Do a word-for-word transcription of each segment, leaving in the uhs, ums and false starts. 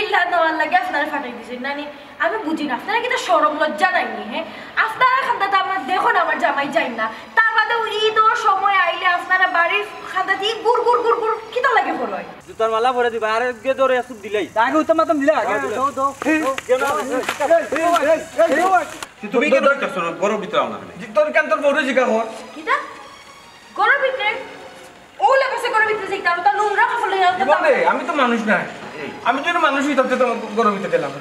ধান নেওয়ার লাগে আপনারা ফাটাই দিয়েছেন নানি আমি বুঝি না আপনারা কিন্তু সরম লজ্জা নাইনি হ্যাঁ আপনারা খান্দাতে আমার দেখুন আমার জামাই যাই না তার বাদে ঈদর সময় আইলে আপনারা বাড়ির খান্দাতে গুড় গুড় গুড় গুড় কিতা লাগে হরয় জুতার মালা পরে দিবা আর গে ধরে আসুক দিলাই আগে উত্তম মাতম দিলা আগে দাও দাও তুমি কি দরকার শোনো গরম ভিতরে আনা তোর কান তোর বড় জিগা হর কিতা গরম ভিতরে ওলা কাছে গরম ভিতরে যাইতাম তা নোংরা খাফলে বলে আমি তো মানুষ না আমি যদি মানুষই তবে তো গরম ভিতরে দিলাম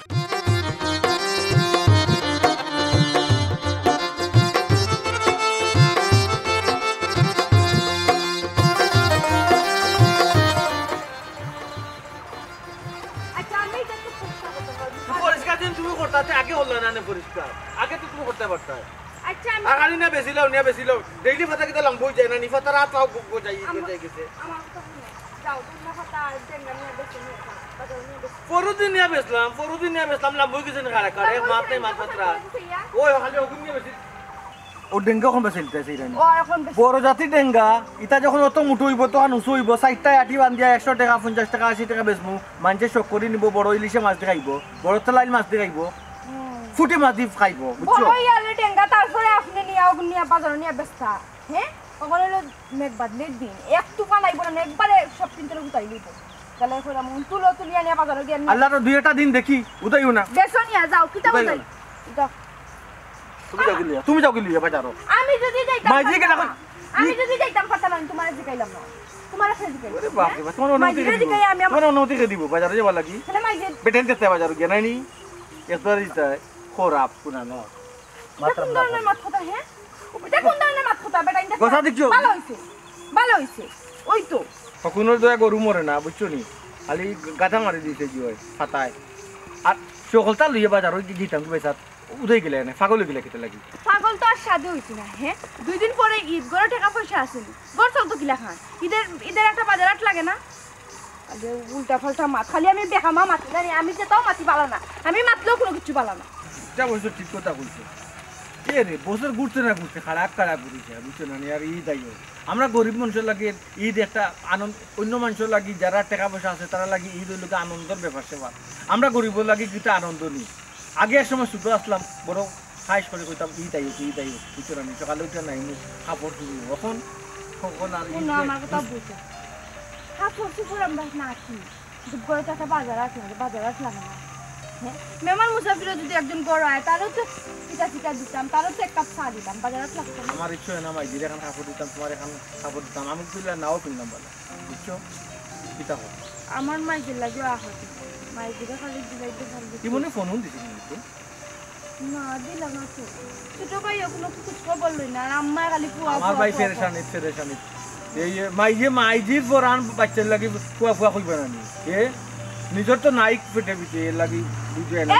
পরিষ্কার দিন তুমি করতে আগে হলো না পরিষ্কার আগে তো তুমি করতে পারতা আচ্ছা আমি আগালি না বেশি লাও নিয়া বেশি লাও ডেইলি ফাতা কিতা লাম বই যায় না নিফাতা রাত পাও গো যাই যাই গেছে আমার কথা শুনো যাও তোমরা কথা দেঙ্গা নিয়ে বেশি নিয়ে খাও বাজার নিয়ে বেশি পরদিন নিয়া বেসলাম পরদিন নিয়া বেসলাম লাম বই গেছে না কারে কারে মাত নাই মাত পাত্রা ওই খালি হুকুম নিয়া বেশি ও ডেঙ্গা কোন বেসিলতে সেইরানি ও এখন বেশি বড় জাতি ডেঙ্গা ইটা যখন অত মুঠো হইব তখন উঁচু হইব চারটা আটি বান্ধিয়া একশো টাকা পঞ্চাশ টাকা আশি টাকা বেচমু মানুষে শখ করে নিব বড় ইলিশে মাছ দিয়ে খাইব বড় তেলাইল মাছ দিয়ে খাইব ফুটি মাছ দিয়ে খাইব বুঝছো বড় ইয়ালে টেঙ্গা তারপরে আপনি নিয়ে আও নিয়ে বাজার নিয়ে বেচতা হ্যাঁ তখন হলো মেঘ বাদলে দিন এক টুকা লাইব না একবারে সব কিনতে উঠাই লইব তাহলে কইরা মন তুলো তুলিয়া নিয়ে বাজার দিয়ে আল্লাহ তো দুই একটা দিন দেখি উদয়ও না বেচো নিয়ে যাও কিতা বলাই দাও তুমি যাও গিলিয়া তুমি যাও গিলিয়া বাজারো আমি যদি যাইতাম মাইজি কে দেখো আমি যদি যাইতাম পারতাম না তোমারে জিকাইলাম না তোমারে ফেজ জিকাইলাম আরে বাপ রে বাপ তোমার অনুমতি কে দিব তোমার অনুমতি কে দিব বাজারে যাবা লাগি তাহলে মাইজি বেটেন যেতে বাজারো গিয়া নাইনি একবার দিতে খরাপ কোনা না মাত্র না মাত কথা হ্যাঁ এটা কোন ধরনের মাত কথা বেটা ইনটা কথা দিছো ভালো হইছে ভালো হইছে ওই তো কখনোর দয়া গরু মরে না বুঝছো নি খালি গাথা মারি দিছে কি হয় ফাতায় আর সকলটা লইয়া বাজারো কি দিতাম কি পয়সা উদয় গেলে না পাগল গেলে কেতে লাগি পাগল তো আর সাদে হইছে না হ্যাঁ দুই দিন পরে ঈদ গড় টাকা পয়সা আসেনি গড় চল তো কিলা খান ঈদের ঈদের একটা বাজার হাট লাগে না আরে উল্টা পাল্টা মাত খালি আমি বেকামা মাতি জানি আমি যে তাও মাতি পালা না আমি মাতলেও কোনো কিছু পালা না যা বলছো ঠিক কথা বলছো কে রে বছর ঘুরতে না ঘুরতে খারাপ খারাপ ঘুরিছে বুঝছো না আর ঈদ আইও আমরা গরিব মানুষের লাগে ঈদ একটা আনন্দ অন্য মানুষের লাগি যারা টাকা পয়সা আছে তারা লাগি ঈদ হইল আনন্দের ব্যাপার সেবা আমরা গরিবের লাগি কিন্তু আনন্দ নিই আগে এক সময় শুধু আসলাম বড় খাইশ করে কইতাম ঈদ আইও ঈদ আইও বুঝছো না সকালে উঠে নাই কাপড় শুরু এখন কখন আর ঈদ আমার কথা বুঝছো কাপড় চুপড় আমরা না কি গড়ে একটা বাজার হাট লাগে বাজার হাট লাগে না হ্যাঁ মেহমান মুসাফিরও যদি একজন বড় হয় তারও তো পিঠা পিঠা দিতাম তারও তো এক কাপ চা দিতাম বাজার হাট লাগতো না আমার ইচ্ছে হয় না মাই দিদি এখন কাপড় দিতাম তোমার এখন কাপড় দিতাম আমি তুললে নাও কিনলাম বলে বুঝছো কিতা হোক আমার মাইকের লাগে আহত মাইকের খালি দিলাইতে পারবে কি মনে ফোন দিছিস কিন্তু না দিলাম না তো ছোট ভাই ওগুলো কিছু খবর লই না আর আম্মা খালি ফুয়া আমার ভাই পেরেশানি পেরেশানি এই মাই যে মাইজির পরান বাচ্চার লাগি ফুয়া ফুয়া কইবে না নি এ নিজর তো নাইক পেটে পিটে লাগি বুঝে না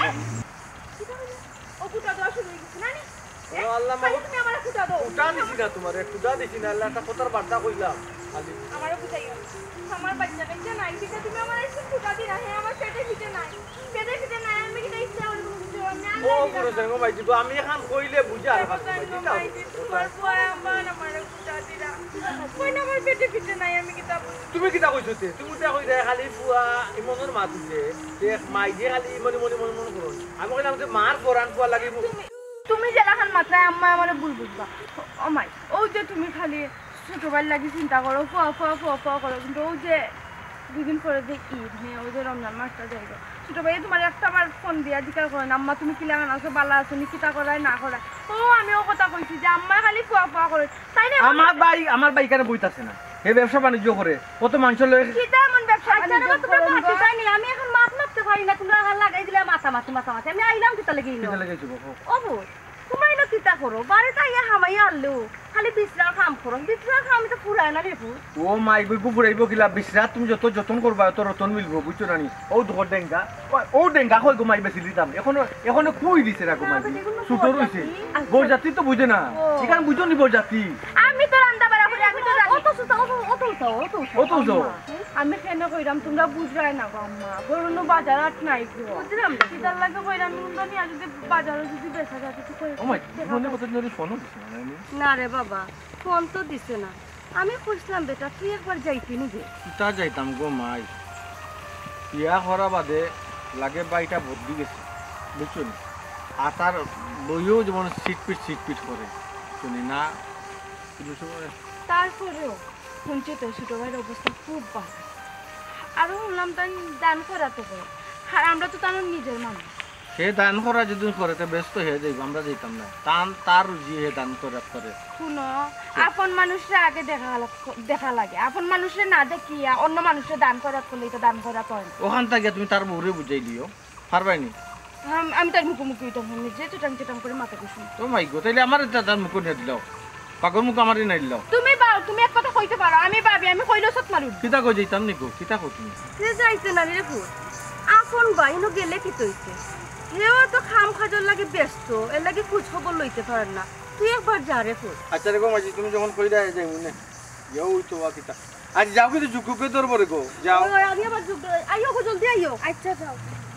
ও কুটা দাও শুরু হইছে না নি ও আল্লাহ মা তুমি আমারে কুটা দাও উঠা দিছি না তোমার একটু দা দিছি না আল্লাহ একটা কথার বার্তা কইলাম খালি আমারে কুটাইও আমার বাচ্চা কাচ্চা নাই ঠিক তুমি আমারে একটু কুটা দি না হে আমার পেটে পিটে নাই পেটে পিটে নাই আমি কি ইচ্ছা হলো কিছু আমি ও পুরো সঙ্গ মাইজি তো আমি এখন কইলে বুঝা আর কথা মাইজি দাও তোমার পয় আমার আমারে কুটা দিরা কই না আমার পেটে পিটে নাই আমি কি তা তুমি কিটা কইছো তে তুমি তা কই দে খালি ফুয়া ইমনের মা দিছে তে মাইজি খালি মনি মনি মনি মনি করো আমি কইলাম যে মার পরান ফুয়া লাগি তুমি যেরাখান মাত্রায় আম্মা আমারে ভুল বুঝবা ও মাই ও যে তুমি খালি ছোট ভাই লাগি চিন্তা করো ফুয়া ফুয়া ফুয়া ফুয়া করো কিন্তু ও যে দুদিন পরে যে ঈদ হ্যাঁ ও যে রমজান মাসটা যাইব ছোট ভাই তোমার একটা আমার ফোন দিয়া জিজ্ঞাসা করেন আম্মা তুমি কি লাগান আছো বালা আছো নি কিতা করায় না করায় ও আমি ও কথা কইছি যে আম্মা খালি ফুয়া ফুয়া করে তাই না আমার ভাই আমার ভাই কেন বইতাছে না হে ব্যবসা বাণিজ্য করে কত মানুষ লয়ে কিতা এমন ব্যবসা বাণিজ্য তোমরা মাটি চাইনি আমি এখন মাপ মাপতে পারি না তোমরা লাগাই দিলে মাথা মাথা মাথা মাথা আমি আইলাম কিতা লাগি কিতা লাগাইছো ও বউ তোমরা এলো কিতা করো বাড়ি তাইয়া হামাইয়া আনলো খালি বিশ্রাম কাম করো বিশ্রাম কাম তো পুরায় না রে ও মাই বইবু ফুরাইব কিলা বিশ্রাম তুমি যত যতন করবা তত রতন মিলবো বুঝছো না নি ও দুঃখ ডেঙ্গা ও ডেঙ্গা কই ঘুমাই বেশি দিতাম এখন এখন কই দিছে না ঘুমাই ছুটো রইছে বরজাতি তো বুঝে না এখানে বুঝো নি বরজাতি আমি তো রান্না বাড়া করে আমি তো জানি অত সুতা অত অত অত অত আমি কেন কইরাম তোমরা বুঝরাই না গো আম্মা বড়নো বাজার আট নাই গো বুঝলাম কিদার লাগে কইরাম মুন্ডনি আজ যদি বাজারে যদি বেচা যায় তো কই ও মাই ফোনে কত ধরে ফোনও দিছে না না রে বাবা ফোন তো দিছে না আমি কইছিলাম বেটা তুই একবার যাইতি নি দে তা যাইতাম গো মাই বিয়া করা বাদে লাগে বাড়িটা বদলি গেছে বুঝছেন আর তার বইও যেমন সিটপিট সিটপিট করে শুনি না কিন্তু সময় তারপরেও শুনছি তো ছোট ভাইয়ের অবস্থা খুব ভালো আরও শুনলাম তাই দান করা তো করে আর আমরা তো তার নিজের মানুষ সে দান করা যদি করে তো ব্যস্ত হয়ে যাইব আমরা যেতাম না তার তার যে হে দান করে করে শুনো আপন মানুষরা আগে দেখা লাগ- দেখা লাগে আপন মানুষরা না দেখিয়া অন্য মানুষের দান করা করলে এটা দান করা করে না। ওখান থেকে তুমি তার বউরে বুঝাই দিও পারবাইনি আম- আমি তার মুখোমুখি হইতাম না, নিজে চুটাং চুটাং করে মাথা কুসুম তো মাই গো তাইলে আমার এটা তার মুখ নিয়ে দিলাও পাগল মুখ আমারই নাই দিলাও তুমি বাও তুমি এক কথা কইতে পারো আমি ভাবি আমি কইলো সত মারুন কিতা কই যাইতাম নি গো কিতা কই তুমি সে যাইতে না রে ফুট আপন বাইনো গেলে কি তৈছে হেও তো খাম খাজর লাগে ব্যস্ত এর লাগে খোঁজ খবর লইতে পারেন না তুই একবার যা রে ফুট আচ্ছা রে গো মাঝি তুমি যখন কই দেয় যাই মনে যাও ওই তো কিতা আজ যাও কিন্তু জুকুকে তোর পরে গো যাও ওই আমি আবার যুগ আইও গো জলদি আইও আচ্ছা যাও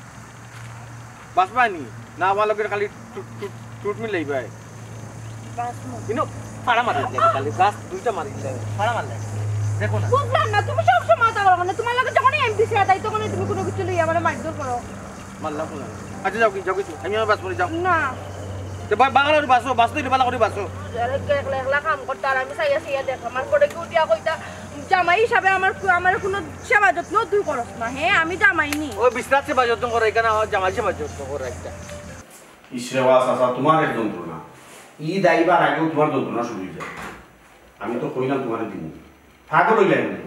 বাস পাইনি না আমার লোকের খালি টুট টুট টুট মিলাই ভাই বাস মো কিন্তু ফাড়া মারি দেয় খালি গাছ দুইটা মারি দেয় ফাড়া মারলে দেখো না বুঝলাম না তুমি সব সময় মাথা গরম না তোমার লাগে যখনই এমপি সে তাই তখনই তুমি কোনো কিছু লইয়া মানে মারধর করো মারলাম না আচ্ছা যাও কি যাও কিছু আমি আমার বাস করে যাও না তো বাঙালির বাসো বাস তো বালা করে বাসো একলা একলা কাম করতে আর আমি চাইয়া চাইয়া দেখ আমার পরে কি উঠিয়া কইতা জামাই হিসাবে আমার আমার কোনো সেবা যত্ন তুই করস না হ্যাঁ আমি জামাই নি ওই বিস্তার সেবা যত্ন করে এখানে আমার জামাই সেবা যত্ন করে একটা ইসরেওয়া চাচা তোমার এক যন্ত্রণা ঈদ আইবার আগেও তোমার যন্ত্রণা শুরু হয়ে যায় আমি তো কইলাম তোমার দিব থাকো লইলাই না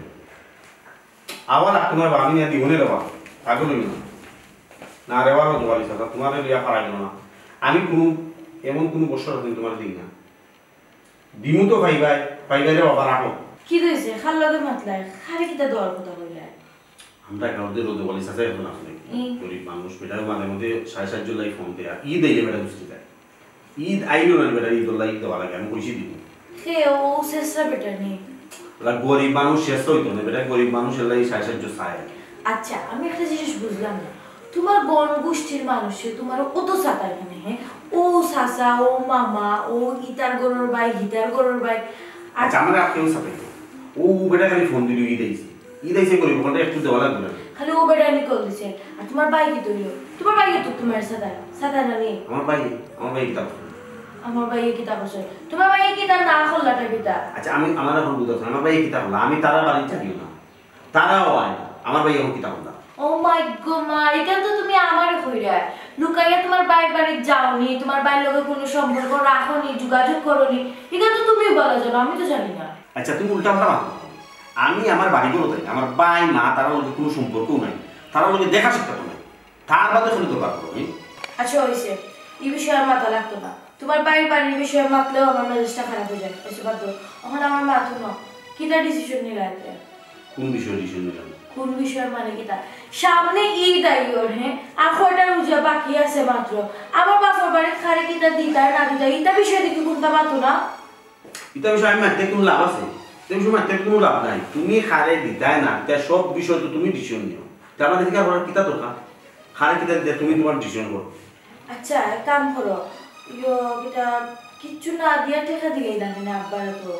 আবার তোমার বাবি নিয়ে দিব নে রেবা থাকো লইল না না রেবারও দোয়ালি চাচা তোমার লিয়া পারাই না আমি কোনো এমন কোনো বছর দিন তোমার দিই না দিমু তো ভাইবাই ভাইবাই রে বাবা রাখো কি হয়েছে খাল লগে মাতলাই খারে কিতা দেওয়ার কথা কইলা আমরা কাউদের রোদে বলি চাচা এখন আসলে হুম। গরিব মানুষ বেটার মাঝে মধ্যে সাড়ে সাত জুলাই ফোন দেয়া ঈদ আইলে বেটা বুঝতে যায় ঈদ আইলো না বেটা ঈদ উল্লাহ ঈদ দেওয়া লাগে আমি কইছি দিব হে ও শেষরা বেটা নেই ওরা গরিব মানুষ শেষ হইতো না বেটা গরিব মানুষ এলাই সাড়ে সাত জু চায় আচ্ছা আমি একটা জিনিস বুঝলাম না তোমার বন গোষ্ঠীর মানুষে তোমার অত সাতায় মানে হ্যাঁ ও সাসা ও মামা ও ইতার গরুর ভাই গীতার গরুর ভাই আর আচ্ছা আমার আর কেউ সাথে ও বেটা খালি ফোন দিল ঈদ আইছে ঈদ আইছে গরিব ওখানটা একটু দেওয়া লাগবে না খালি ও বেটা নি কল দিছে আর তোমার ভাই কি তৈল তোমার ভাই তো তোমার সাদায় সাদায় না নেই আমার ভাই আমার ভাই কিতাব আমার ভাই কিতাব আছে তোমার ভাই কিতাব না খোলাটা কিতাব আচ্ছা আমি আমার এখন বুঝতে আমার ভাই কিতাব হলো আমি তারা বাড়ি থাকিও না তারাও আয় না আমার ভাই এখন কিতাব হলো ও মাই গড মা এটা তো তুমি আমারে কইরা লুকাইয়া তোমার বাইর বাড়ি যাওনি তোমার বাইর লগে কোনো সম্পর্ক রাখোনি যোগাযোগ করোনি এটা তো তুমি বলা জানো আমি তো জানি না আচ্ছা তুমি উল্টা পাল্টা মাথা আমি আমার বাড়ি করে তাই আমার ভাই মা তারা লগে কোনো সম্পর্কও নাই তারা লগে দেখা সাক্ষাৎ নাই তার বাদে শুনে তো পারবো আমি আচ্ছা হইছে এই বিষয়ে আর মাথা লাগতো না তোমার বাইর বাড়ির বিষয়ে মাতলেও আমার মেজাজটা খারাপ হয়ে যায় এসে বাদ দাও এখন আমার মা তো না কিটা ডিসিশন নিলা এটা কোন বিষয়ে ডিসিশন নিলাম কোন বিষয় মানে কিটা সামনে ঈদ আইওর হ্যাঁ আর কয়টা রোজা বাকি আছে মাত্র আমার বাবার বাড়ির খারে কিটা দিতা না দিতা এটা বিষয়ে দেখি কোনটা মাতো না এটা বিষয়ে আমি মারতে কোনো লাভ আছে এটা বিষয়ে মারতে কোনো লাভ নাই তুমি খারে দিতাই না তা সব বিষয় তো তুমি ডিসিশন নিও তার মানে দিকে আমার কিতা দরকার খারে কিতা দিতে তুমি তোমার ডিসিশন করো আচ্ছা এক কাম করো ইয়ো এটা কিচ্ছু না দিয়া টেকা দিলেই দামি না আব্বার তো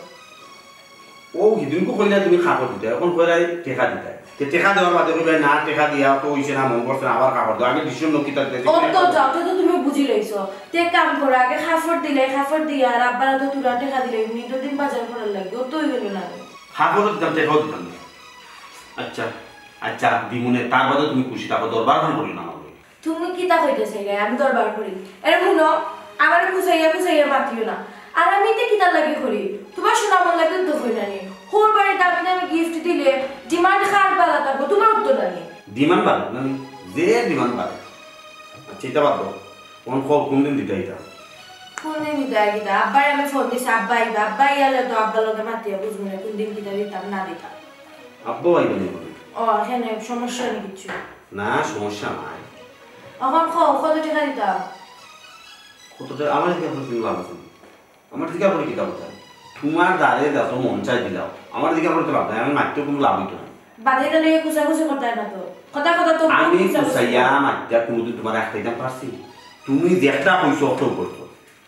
ও হিদিনকো কইলা তুমি খাবার দিতে এখন কইলাই টেকা দিতে তে টেকা দেওয়ার বাদে কইলা না টেকা দিয়া তো হইছে না মন করছে না আবার খাবার দাও আগে ডিসিশন নো কিতা দিতে ও তো যাও তো তো তুমি বুঝি লইছো তে কাম করো আগে খাফর দিলে খাফর দিয়া আর আব্বার তো তুলা টেকা দিলে নি তো দিন বাজার করার লাগে ও তো হইল না খাবার দিতাম টেকাও দিতাম না। আচ্ছা আচ্ছা দিমুনে তার বাদে তুমি খুশি তারপর দরবার খান করি না আমাকে তুমি কি তা কইতেছে রে আমি দরবার করি এর মুনো আমার কুসাইয়া কুসাইয়া মাতিও না আর আমি তে কিতা লাগে করি তোমার শোনা মন লাগে তো কইনা নি হোর বাড়ি দামি দামি গিফট দিলে ডিমান্ড খার বালা থাকবো তোমার উত্তর নাই ডিমান্ড বাড়ে না যে ডিমান্ড বাড়ে আচ্ছা এটা বাদ দাও কোন কোন কোন দিন দিতে এটা কোন দিন দিতা কিতা আব্বাই আমি ফোন দিছি আব্বাই আব্বাই আলে তো আব্বার লগে মাতিয়া বুঝবো না কোন দিন কিতা দিতাম না দিতাম আব্বু আইবে না ও এখানে সমস্যা নেই কিছু না সমস্যা নাই এখন খাও কত টাকা দিতাম কতটা আমার দিকে আপনার কোনো লাভ আছে আমার দিকে আপনার কি লাভ আছে তোমার দ্বারে যত মন চাই দিলাও আমার দিকে আপনার তো লাভ নাই আমি মারতে কোনো লাভ হইতো না বাদে গেলে কুচা কুচি করতে হয় না তো কথা কথা তো আমি কুচা কুচি কুসাইয়া মারতে কোনোদিন তোমার একটা দিতাম পারছি তুমি যেটা হইছো অত করছো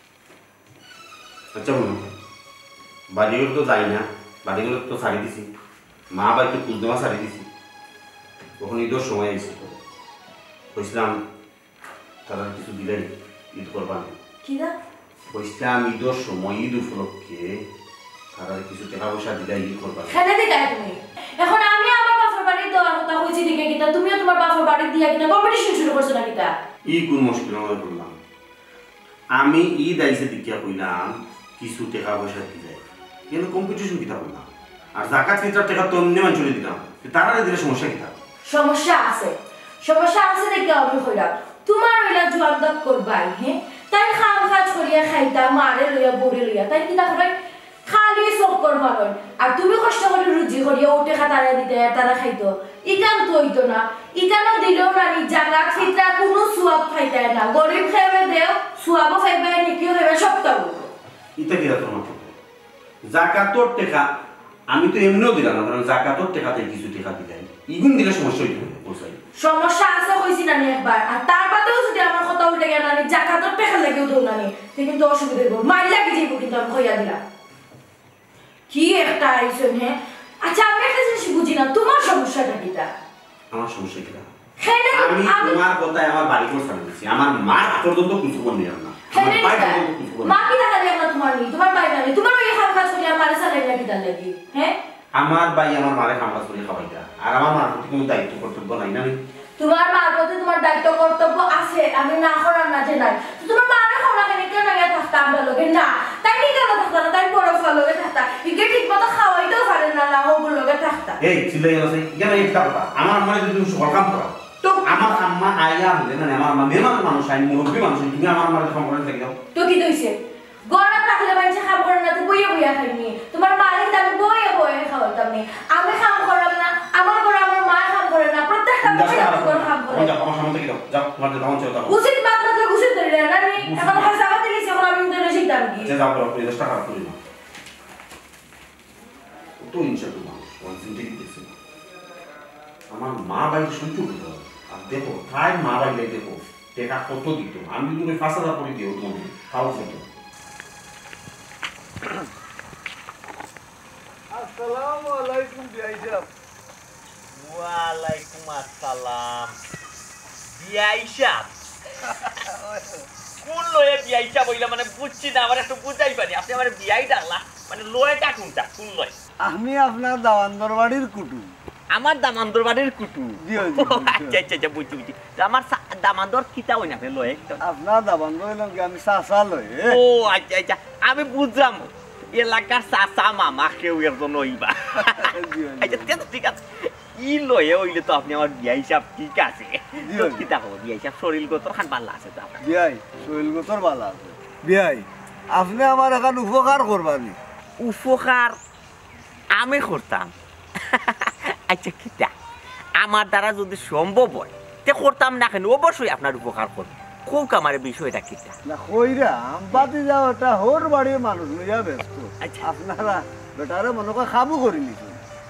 আচ্ছা বলুন বাড়িগুলো তো যাই না বাড়িগুলো তো ছাড়ি দিছি মা বাড়িতে কুলদেমা ছাড়ি দিছি তখন ঈদের সময় এসে কইছিলাম তারা কিছু দিলেন ঈদ করবান কি দা কইছিলাম ঈদের সময় ঈদ উপলক্ষে তারা কিছু টাকা পয়সা দিলে ঈদ করবান খেলে দিতা তুমি এখন আমি আমার বাপের বাড়ি দেওয়ার কথা কইছি দিকে কিতা তুমিও তোমার বাপের বাড়ি দিয়া কিতা কম্পিটিশন শুরু করছো না কিতা ই কোন মুশকিল মনে করলাম আমি ঈদ আইসে দিকিয়া কইলাম কিছু টাকা পয়সা দিলে কিন্তু কম্পিটিশন কিতা করলাম আর জাকাত ফিতরার টাকা তো অন্য মানুষ দিতাম তারা দিলে সমস্যা কিতা সমস্যা আছে সমস্যা আছে দেখে আমি কইরা তোমার ওইলা জোয়ান দাঁত করবাই হ্যাঁ তাই খাম কাজ করিয়া খাইতা মারে লইয়া বড়ে লইয়া তাই কিতা করে খালি সব করবা নয় আর তুমি কষ্ট করে রুজি করিয়া ওটে খাতারা দিতে তারা খাইতো ইকান তো হইতো না ইকানও দিলেও রানি জাগাত ফিতরা কোনো সুয়াব খাইতায় না গরিব খাইবে দেও সুয়াবও খাইবে নিকিও খাইবে সবটা বলবো ইতা কিরা তোর মাথা জাকাতর টাকা আমি তো এমনিও দিলাম না কারণ জাকাতর টাকাতে কিছু টাকা দিলাই ইগুন দিলে সমস্যা হইতো বলছাই সমস্যা আছে কইছি না একবার আর তার বাদেও যদি আমার কথা উল্টে গেল না জাকাতর টাকা লাগেও তো না তে কিন্তু অসুবিধা হইব মাইল লাগি যাইব কিন্তু আমি কইয়া দিলাম কি একটা আইসন হ্যাঁ আচ্ছা আমি একটা জিনিস বুঝি না তোমার সমস্যাটা কিটা আমার সমস্যা কিরা হেনে আমি তোমার কথায় আমার বাড়ি করে সামনেছি আমার মা পর্যন্ত কিছু বল নিলাম না আমার ভাই পর্যন্ত কিছু বল মা কি টাকা দেয় না তোমার নি তোমার ভাই না তোমার ওই হাত কাজ করি আমার সালাই লাগি দাল লাগি হ্যাঁ আমার ভাই আমার মারে খাওয়া করে খাওয়াইতা আর আমার মার প্রতি কোনো দায়িত্ব কর্তব্য নাই না তোমার মার প্রতি তোমার দায়িত্ব কর্তব্য আছে আমি না করার না যে নাই তোমার মারে খাওয়া কেন কেন না থাকতা আমরা লগে না তাই কি কেন থাকতা না তাই বড় ফল লগে থাকতা ইকে ঠিক মতো খাওয়াইতেও পারে না না ওগুলো লগে থাকতা এই চিল্লাই আছে কেন এই কথা আমার আম্মা যদি তুমি সকাল কাম করা তো আমার আম্মা আইয়া হলে না আমার আম্মা মেহমান মানুষ আই মুরব্বি মানুষ তুমি আমার আম্মার কাম করে থাকি দাও তো কি দইছে গড়া থাকলে মানুষ খাম করে না তো বইয়া বইয়া খাইনি তোমার মালিক আমি বইয়া বইয়া খাওয়াইতাম নি আমি খাম করাম না আমার ঘরে আমার মা খাম করে না প্রত্যেকটা মহিলা ঘর খাম করে যাও আমার সামনে থেকে দাও যাও তোমার দাও চলো দাও উচিত বাদ না তো উচিত ধরে না আমি এখন হাসাবা দিলিস এখন আমি ধরে শিখতাম কি যে যাও করো তুমি দশ টাকা করে নাও তো ইনশাআল্লাহ মানুষ ওই জিনিস দেখছি আমার মা ভাই সহ্য করতে হবে আর দেখো প্রায় মা ভাই দেখো টাকা কত দিত আমি তুমি পাঁচ হাজার করে দিও তোমাকে তাও কত আসসালামু আলাইকুম বিআই সাহেব ওয়ালাইকুম আসসালাম বিআই সাহেব কোন লয়ে বিআই সাহেব হইলা মানে বুঝছি না আমার একটু বুঝাই পারি আপনি আমার বিআই ডাকলা মানে লয়েটা কোনটা কোন লয় আমি আপনার দাওয়ান্দর বাড়ির কুটুম আমার দামান্দর বাড়ির কুটু জি, জি, জি। আচ্ছা আচ্ছা আচ্ছা বুঝছি বুঝছি তো আমার সা- দামান্দর কিতা হই না আপনি লয়ে আপনার দাওয়ান্দর হইলাম কি আমি চাচা লই ও আচ্ছা আচ্ছা আমি বুঝলাম এলাকার চাচা মামা কেউ একজন হইবা আচ্ছা ঠিক আছে, ঠিক আছে ই লয়ে হইলে তো আপনি আমার বিয়া হিসাব ঠিক আছে জি, তো জি। কিতা হবো বিয়া হিসাব শরীর গত খান ভালো আছে তো আপনার বিয়াই শৈলগতর বালা আছে বিয়াই আপনি আমার এখন উপকার করবানি উপকার আমি করতাম আচ্ছা কিতা আমার দ্বারা যদি সম্ভব হয় তে করতাম না কেন অবশ্যই আপনার উপকার করবো খুব আমার বিষয়টা কিতা না কইরা আমবাতি যাও এটা হোর বাড়ির মানুষ লইয়া ব্যস্ত আচ্ছা। আপনারা বেটারে মনে করে খাবো করে নিছেন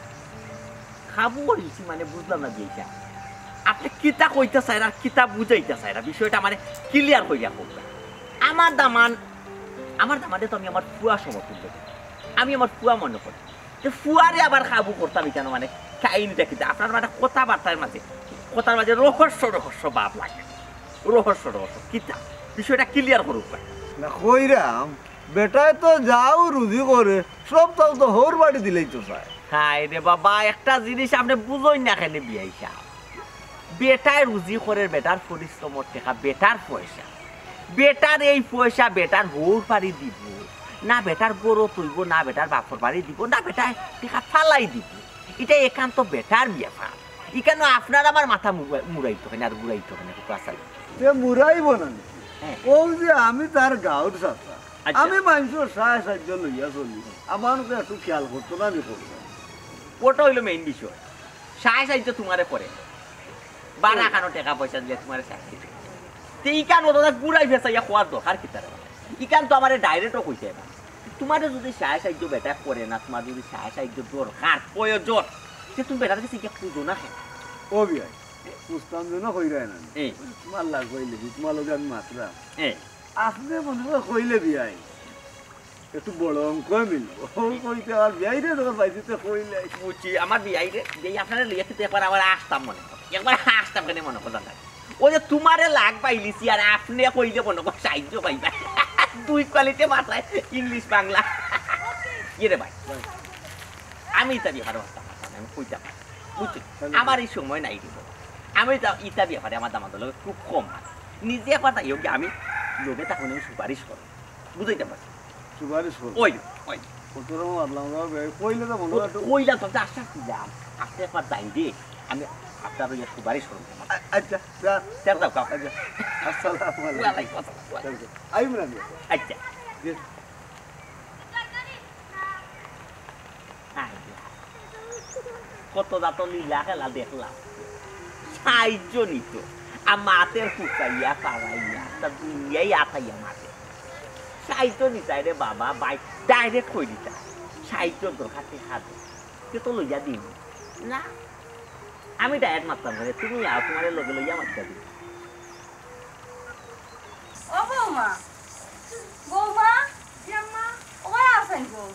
খাবো করেছি মানে বুঝলাম না বিয়েটা আপনি কিতা কইতে চাই না কিতা বুঝাইতে চাই না বিষয়টা মানে ক্লিয়ার কইরা করবেন আমার দামান আমার দামানে তো আমি আমার ফুয়া সমর্থন করি আমি আমার ফুয়া মনে করি যে ফুয়ারে আবার খাবো করতাম কেন মানে কাহিনীটা কিতা আপনার মানে কথাবার্তার মাঝে কথার মাঝে রহস্য রহস্য ভাব লাগে রহস্য রহস্য কিতা বিষয়টা ক্লিয়ার করুক না কইরাম বেটায় তো যাও রুজি করে সব তাও তো হোর বাড়ি দিলেই তো চায় হাই রে বাবা একটা জিনিস আপনি বুঝোই না কেন বিয়াই সাহেব বেটায় রুজি করে বেটার পরিশ্রমর টাকা বেটার পয়সা বেটার এই পয়সা বেটার হোর বাড়ি দিব না বেটার গরু তুলব না বেটার বাপর বাড়ি দিব না বেটার টাকা ফালাই দিব এটা একান্ত বেটার ব্যাপার এখানে আপনার আমার মাথা মুড়াইতো কেন আর ঘুরাইতো কেন আসলে সে মুরাইব না হ্যাঁ। ও যে আমি তার গাঁর চাচা আচ্ছা। আমি মানুষের সাহায্য সাহায্য লইয়া চলি আমার একটু খেয়াল করতো না আমি করতাম ওটা হইলো মেইন বিষয় সাহায্য সাহায্য তোমারে করে বারা খানো টাকা পয়সা দিলে তোমার চাকরি তো ইকান মতো গুড়াই ফেসাইয়া খোয়ার দরকার কি তার ইকান তো আমার ডাইরেক্টও কইতে না তোমার যদি সাহায্য সাহায্য বেটা করে না তোমার যদি সাহায্য সাহায্য দরকার প্রয়োজন সে তুমি বেটার কাছে ইকা খুঁজো না কেন ও বিয়াই বুঝতাম যে না কইরাই না এই তোমার লাগ কইলে কি তোমার লগে আমি মাত্রা এই আপনি মনে করে কইলে বিয়াই একটু বড় অঙ্ক মিলবো ও কইতে আর বিয়াই রে তোর পাইতে কইলে বুঝছি আমার বিয়াই রে যে আপনারা লিয়ে খেতে একবার আবার আসতাম মনে করে একবার আসতাম কেন মনে করেন ওই যে তোমারে লাগ পাইলিছি আর আপনি কইলে মনে কর সাহায্য পাইবা দুই কোয়ালিটি মাথায় ইংলিশ বাংলা কি রে ভাই আমি ইতা বিহার আমি কইতা বুঝছি আমার এই সময় নাই দিব আমি ইতা বিহারে আমার দামাদের লোক খুব কম নিজে কথা ইয়োগে আমি লোকে তখন আমি সুপারিশ করো বুঝাইতে পারছি সুপারিশ করো ওই ওই কতরকম ভাবলাম কইলে তো মনে হয় কইলাম তো আশা দিলাম আপনি একবার যাই দে আমি আপনার ওই সুপারিশ করবো আচ্ছা তের দাও কাপ আসসালামু ওয়ালাইকুম আসসালাম আই মিনা আচ্ছা কত দাঁত লীলা খেলা দেখলাম সাহায্য নিত আর মাতের ফুটাইয়া পাড়াইয়া তা দুনিয়াই আথাইয়া মাতে সাহায্য নিতাই রে বাবা বাই ডাইরেক্ট কই দিতা সাহায্য দরকার হাতে কে তো লইয়া দিন না আমি ডাইরেক্ট মারতাম রে তুমি আর তোমার লগে লইয়া মারতে দিন ও বৌমা বৌমা জাম্মা ওই আছেন গো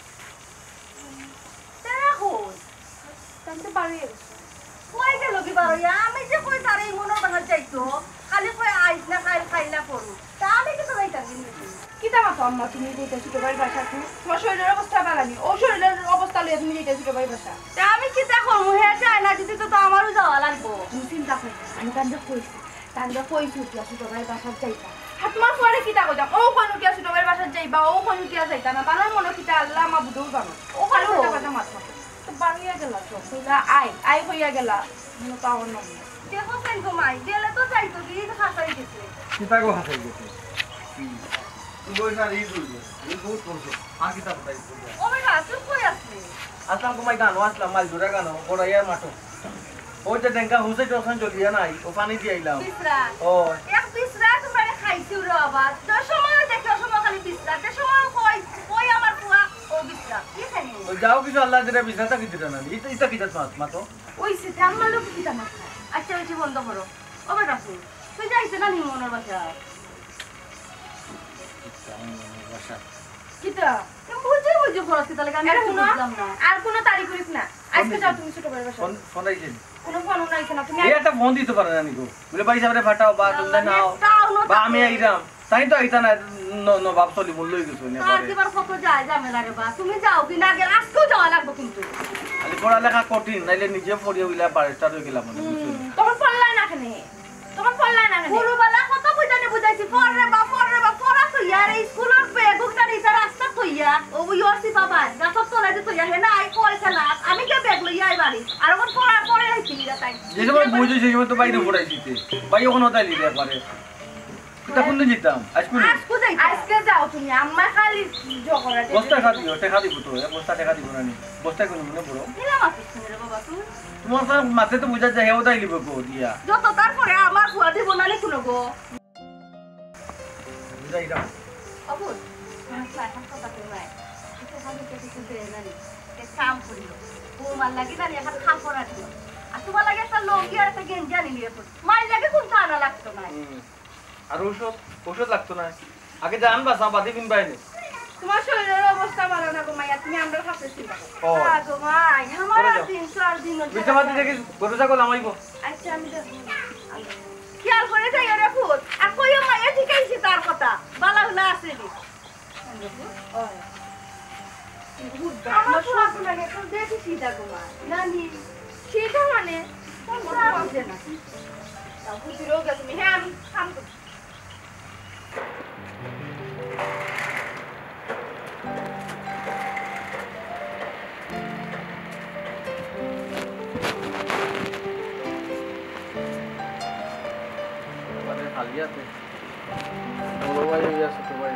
তারা কই তাহলে বাড়ি গেছে কই গেল কি বারো আমি যে কই তারে মনে বানা চাইতো খালি কই আইস না খাই খাইলা পড়ু তা আমি কি তো যাইতাম কি তা মাতো আম্মা তুমি যেতে ছোট ভাই বাসা তোমার শরীরের অবস্থা বাড়ানি ও শরীরের অবস্থা লইয়া তুমি যেতে ছোট ভাই বাসা তা আমি কি তা করবো হে চাই না দিতে তো আমারও যাওয়া লাগবো তুমি চিন্তা করি আমি তান্ডা কইছি তান্ডা কইছি উঠিয়া ছোট ভাই বাসা যাইতা আর তোমার পরে কি তা কইতাম ও কোন উঠিয়া ছোট ভাই বাসা যাইবা ও কোন উঠিয়া যাইতা না তার মনে কিতা আল্লাহ মা বুঝেও জানো ও খালি ওটা কথা মাত মাত তো বাড়িয়া গেলা তো কইলা আই আই হইয়া গেলা মনে তো আমার নাম দেখো সেন ঘুমাই গেলে তো যাইতো কি খাসাই গেছে কিতাগো হাতে গেছে তুই বই না রিজ হইলো এই বহুত পড়ছে আর কিতাব তাই ও বেটা তুই কই আসলি আসলাম কুমাই গানো আসলাম মাল ধরে গানো বড়াইয়ার মাঠো ওই যে ডেঙ্কা হুসে টসন চলিয়া নাই ও পানি দিয়ে আইলাম বিসরা ও এক বিসরা তোমার খাইছি রে বাবা তো সময় দেখো সময় খালি বিসরা তে সময় কই কই আমার পুয়া ও বিসরা কি খাই ওই যাও কিছু আল্লাহ দিরা বিছাতা কি দিরা না ইতা ইতা কিতাব মাত মাতো ওই সিতে আমার লোক কি তা মাত আচ্ছা ওই বন্ধ করো ও বেটা তুই তুই যাইছ না নিমনের বাসা কিতা বুঝে বুঝে খরচ কি তাহলে আমি আরে কিছু শুনো বুঝলাম না আর কোনো তারিখ করিস না আজকে যাও তুমি ছোট ভাই বাসা ফোন ফোন আইছেন কোনো ফোন নাইছে না তুমি এই একটা ফোন দিতে পারে না নিকো বলে ভাই সাহেবরে ফাটাও বা তুমি নাও বা আমি আইরাম তাই তো আইতা না ন বাপ চলি বললো কিছু না আর পরে কিবার কত যায় যাবে লাগে বা তুমি যাও কি না গেলে আজকেও যাওয়া লাগবে কিন্তু খালি পড়ালেখা কঠিন নাইলে নিজে পড়িয়ে হইলা বারেস্টার হয়ে গেলাম মানে তখন পড়লাই না কেন তখন পড়লাই না কেন পুরোবেলা কত বুঝানি বুঝাইছি পড়রে বা পড়রে বা পড়া তো ইয়ার এই স্কুলের বেগুকটা নিতে রাস্তা তৈয়া ও ইয়সি বাবা গাছত তোলাই যে তৈয়া হে না আই কল খেলা আমি কে ব্যাগ লইয়া আই বাড়ি আর ওখান পড়া পড়ে আইছি লিরা তাই যে সময় বুঝি সেই সময় তো বাইরে পড়াই দিতে ভাই ওখানে তাই লিতে পারে কিতা কোন দিন যেতাম আজকে আজকে যাই আজকে যাও তুমি আম্মা খালি জগড়া বস্তা খা দিও টাকা দিব তো বস্তা টাকা দিব না নি বস্তা কোন মনে পড়ো নিলাম আপনি রে বাবা তুমি তোমার তো মাথে তো বুঝা যায় ওটাই লিব গো দিয়া যত তারপরে আমার ফুয়া দিব না নি শুনো গো বুঝাই দাও অবুল আমার ক্লাস কথা তো নাই এটা ভাবে কে কিছু দেয় না নি তে কাম করিল ও মাল লাগি না এখন খাম করা দিল আর তোমার লাগে একটা লঙ্গি আর একটা গেঞ্জি আনি নিয়ে পড় মাল লাগে কোন খানা লাগতো না আর ওষুধ ওষুধ লাগতো না আগে জান বাসা বাদি বিন বাইনে তোমার শরীরের অবস্থা ভালো না গো মাইয়া তুমি আমরা কাছে চিন্তা করো ও আগো মাই আমার আর তিন চার দিন বিটা বাদি দেখি গরু ছাগল আমাইব আচ্ছা আমি দেখো খেয়াল করে যাই রে ফুল আর কইও মাইয়া ঠিকাইছি তার কথা বালা হলা আছে নি আমার ফুয়া মানে তো দেখি সিধা গো মা নানি সেটা মানে তোমরা বুঝে না তাও বুঝিরও গেছে তুমি হ্যাঁ আমি কাম করি মানে খালি আছে বড় ভাই হইয়া ছোট ভাই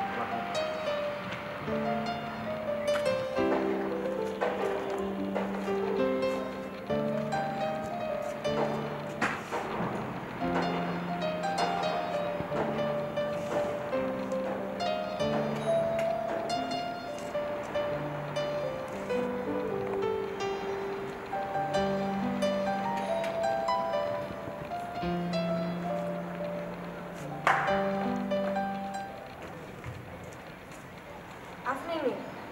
আপনি নি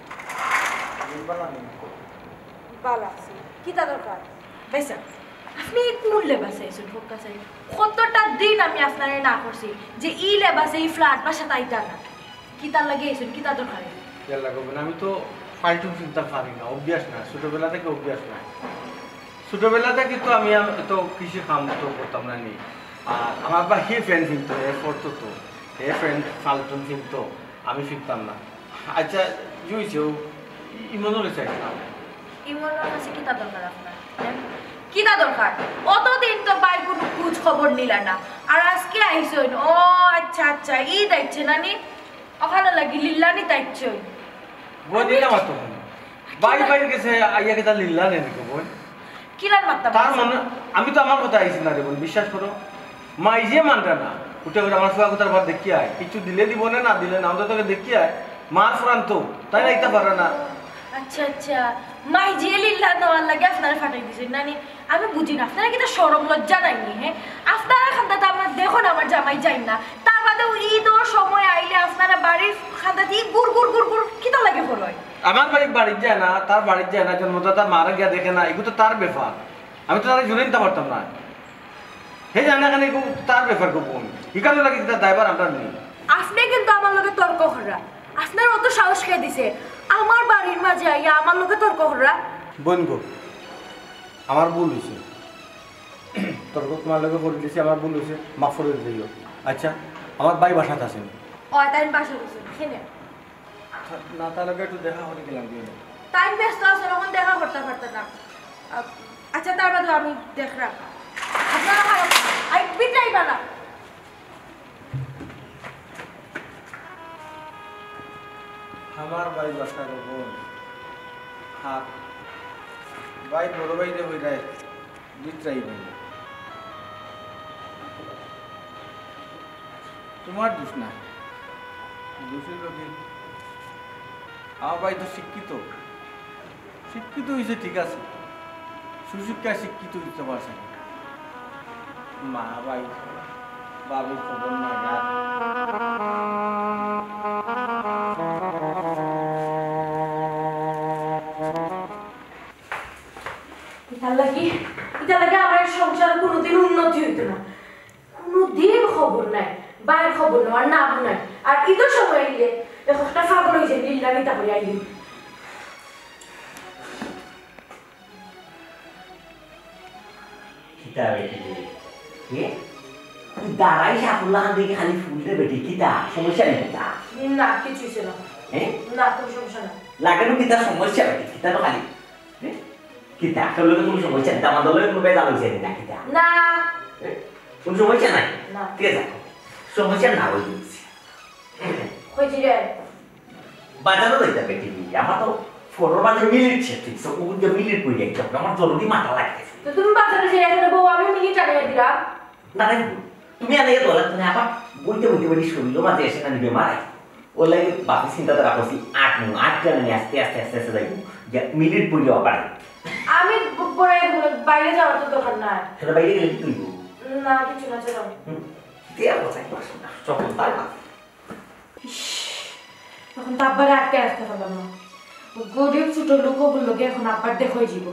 বালা কি তা দরকার বেসা আপনি কোন লেবাস আইছেন ফোকাস আই কতটা দিন আমি আপনারে না করছি যে ই লেবাসে এই ফ্ল্যাট বাসা তাইতা না কি তার লাগে এসেন কি তার দরকার কেলা করবেন আমি তো ফালতু চিন্তা পারি না অভ্যাস না ছোটবেলা থেকে অভ্যাস না ছোটবেলা থেকে তো আমি আম- তো কৃষি কাম তো করতাম না নি আর আমার বা হে ফ্রেন্ড ফিরতো হে পড়তো তো হে ফ্রেন্ড ফালতু ফিরতো আমি ফিরতাম না আচ্ছা জুইছে ইমনও রয়েছে একটা ইমনের কাছে কি তার দরকার আপনার হ্যাঁ? কি তার দরকার অতদিন তো বাইর কোনো খোঁজ খবর নিলা না আর আজকে আইসইন ও আচ্ছা আচ্ছা ই দাইছে নানি ওখানে লাগি লিল্লানি দাইছে বই দিলাম আর তখন বাড়ি বাইরে গেছে আইয়া কেতা লিল্লা নেই বোন কিলার মাত্তা তার মানে আমি তো আমার কথা আইসি না রে বোন বিশ্বাস করো মাই যে মানটা না উঠে করে আমার সোয়া কথার ভাত দেখি আয় কিছু দিলে দিব না না দিলে না আমাদের তোকে দেখি আয় মার ফুরান তো তাই না ইতা পারে না আচ্ছা আচ্ছা মাই যে লিল্লা নেওয়ার লাগে আপনারা ফাটাই দিছেন নানি আমি বুঝি না আপনারা কি তা শরম লজ্জা নাইনি হ্যাঁ আপনারা খান্দাতে আমার দেখো না আমার জামাই যাই না তার বাদেও ঈদর সময় আইলে আপনারা বাড়ির খান্দাতে গুড় গুড় গুড় গুড় কি তো লাগে হলোয় আমার বাড়ি বাড়ির যায় না তার বাড়ির যায় না জন্মদাতা মারা গিয়া দেখে না এগুলো তো তার ব্যাপার আমি তো তারা জুড়ে নিতে পারতাম না হে জানা কেন এগুলো তার ব্যাপার গো বোন এখানে লাগে তার ড্রাইভার আমরা নেই আপনি কিন্তু আমার লগে তর্ক করা আপনার অত সাহস খেয়ে দিছে আমার বাড়ির মাঝে আইয়া আমার লগে তর্ক করা বোন গো আমার ভুল হয়েছে তর্ক তোমার লগে করে দিয়েছি আমার ভুল হয়েছে মাফ করে দিও আচ্ছা আমার ভাই বাসাতে আছেন ও তাই বাসা বসে খেনে না তার লগে একটু দেখা করে গেলাম দিয়ে টাইম ব্যস্ত আছে তখন দেখা করতে পারতেন না আহ, আচ্ছা তার বাদে আমি দেখ রাখ আপনারা খারাপ আই পিটাই বানা আমার ভাই বাসা গো বোন হাত ভাই বড় ভাই রে হই যায় দুইটাই ভাই তোমার দোষ না দোষের লোকে আমার ভাই তো শিক্ষিত শিক্ষিত হয়েছে ঠিক আছে সুশিক্ষায় শিক্ষিত হইতে পারছে না। মা ভাই বাবুর খবর না গা ইতার লাগি ইতার লাগে আমার সংসার কোনোদিন উন্নতি হইতো না কোনোদিন খবর নাই বাইরের খবর নাই আর নাম নাই আর ঈদের সময় আইলে একটা ফাগল হয়েছে লিল্লা নিতা করে আইলি কিতা বেটি কে তুই দাঁড়াই সাফল্লা দিকে খালি ফুলতে বেটি কিতা সমস্যা নেই কিতা না কিছু ছিল হ্যাঁ না কোনো সমস্যা নাই লাগানো কিতা সমস্যা বেটি কিতা তো খালি কিতা আসলে কোনো সমস্যা নেই আমার দলের কোনো বেদা হয়েছে না কিতা না কোনো সমস্যা নাই না ঠিক আছে সমস্যা না হয়ে গেছে হয়েছি রে বাজারও যাইতে বেটি আমার তো ফোনের বাজার মিলিট ঠিক সব ওগুলো মিলিট পড়ে যাইতে আমার জলদি মাথা লাগতেছে তো তুমি বাজারে যে এখানে বউ আমি মিনিট আগে দিলাম না রে তুমি আনে দোলা তুমি আবার বইতে বইতে বইতে শরীর মাঝে এসে না নিবে মারাই ওর লাগে বাকি চিন্তা তারা করছি আট নু আট জন নিয়ে আস্তে আস্তে আস্তে আস্তে যাইব যে মিনিট পড়ে যাওয়া পারে আমি পরে বাইরে যাওয়ার তো দরকার নাই সেটা বাইরে গেলে কি তুইব না কিছু না চলো দেয়া কোথায় পারছো না চকল তাই না এখন তো আব্বারে আটকে আসতে পারলাম না ও গরিব ছোট লোক ওগুলোকে এখন আব্বার দেখোই যাব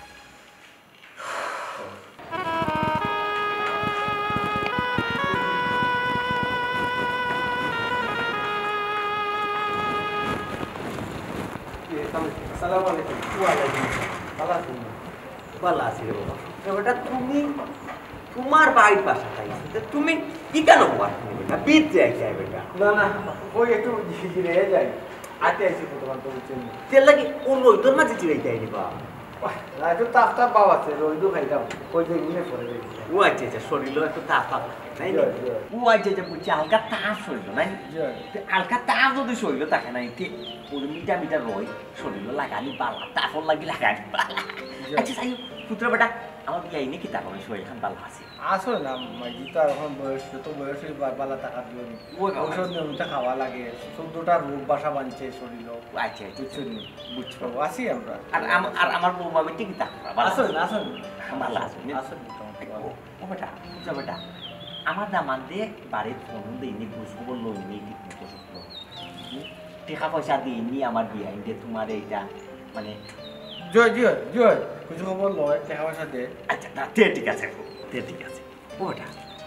আসসালামু আলাইকুম ওয়ালাইকুম ভালো আছেন ভালো আছি রে বাবা বেটা তুমি তোমার বাড়ির পাশে থাকি তুমি কি কেন পার তুমি বেটা বিদ যাই যাই বেটা না না ওই একটু জিরে যাই আতে আইছি তো তোমার তো বুঝছেন তেল লাগি ও লই তোর মাঝে চিরাই যাই রে বাবা রাজু তাপ তাপ বাবা আছে রইদু খাইতাম ওই যে গুনে পড়ে যাই ও আচ্ছা আচ্ছা শরীরও একটু তাপ তাপ নাই না? ও আচ্ছা আচ্ছা বুঝছি হালকা তাপ শরীর নাই হালকা তাপ যদি শরীর থাকে নাই ঠিক ওই মিটা মিটা রই শরীর লাগানি বালা তাপর লাগি লাগানি বালা আচ্ছা তাই পুত্র বেটা আমার বিয়াই নাকি তার মানে শরীর খান বালা আছে আসলে না মাইজি তো এখন বয়স তো বয়সে বালা টাকা দিও নি ওই বাবা। ঔষধ নিয়মিত খাওয়া লাগে চোদ্দটা রোগ বাসা বানছে শরীর আচ্ছা আচ্ছা বুঝছেন বুঝছো আসি আমরা আর আম- আর আমার বৌমা বেটি কি তাকরা বালা আসলে না আসলে ভালো আছে আসলে মোটামুটি ভালো। ও বেটা বুঝছো বেটা আমার দামান দিয়ে বাড়ির ফোন দিইনি বুঝ খবর লইনি ঠিক মতো শুকলো টাকা পয়সা দিইনি আমার বিয়াই দিয়ে তোমার এইটা মানে জয় জয় জয় কিছু খবর লয় টাকা পয়সা দে আচ্ছা না তে ঠিক আছে তে ঠিক আছে ও বেটা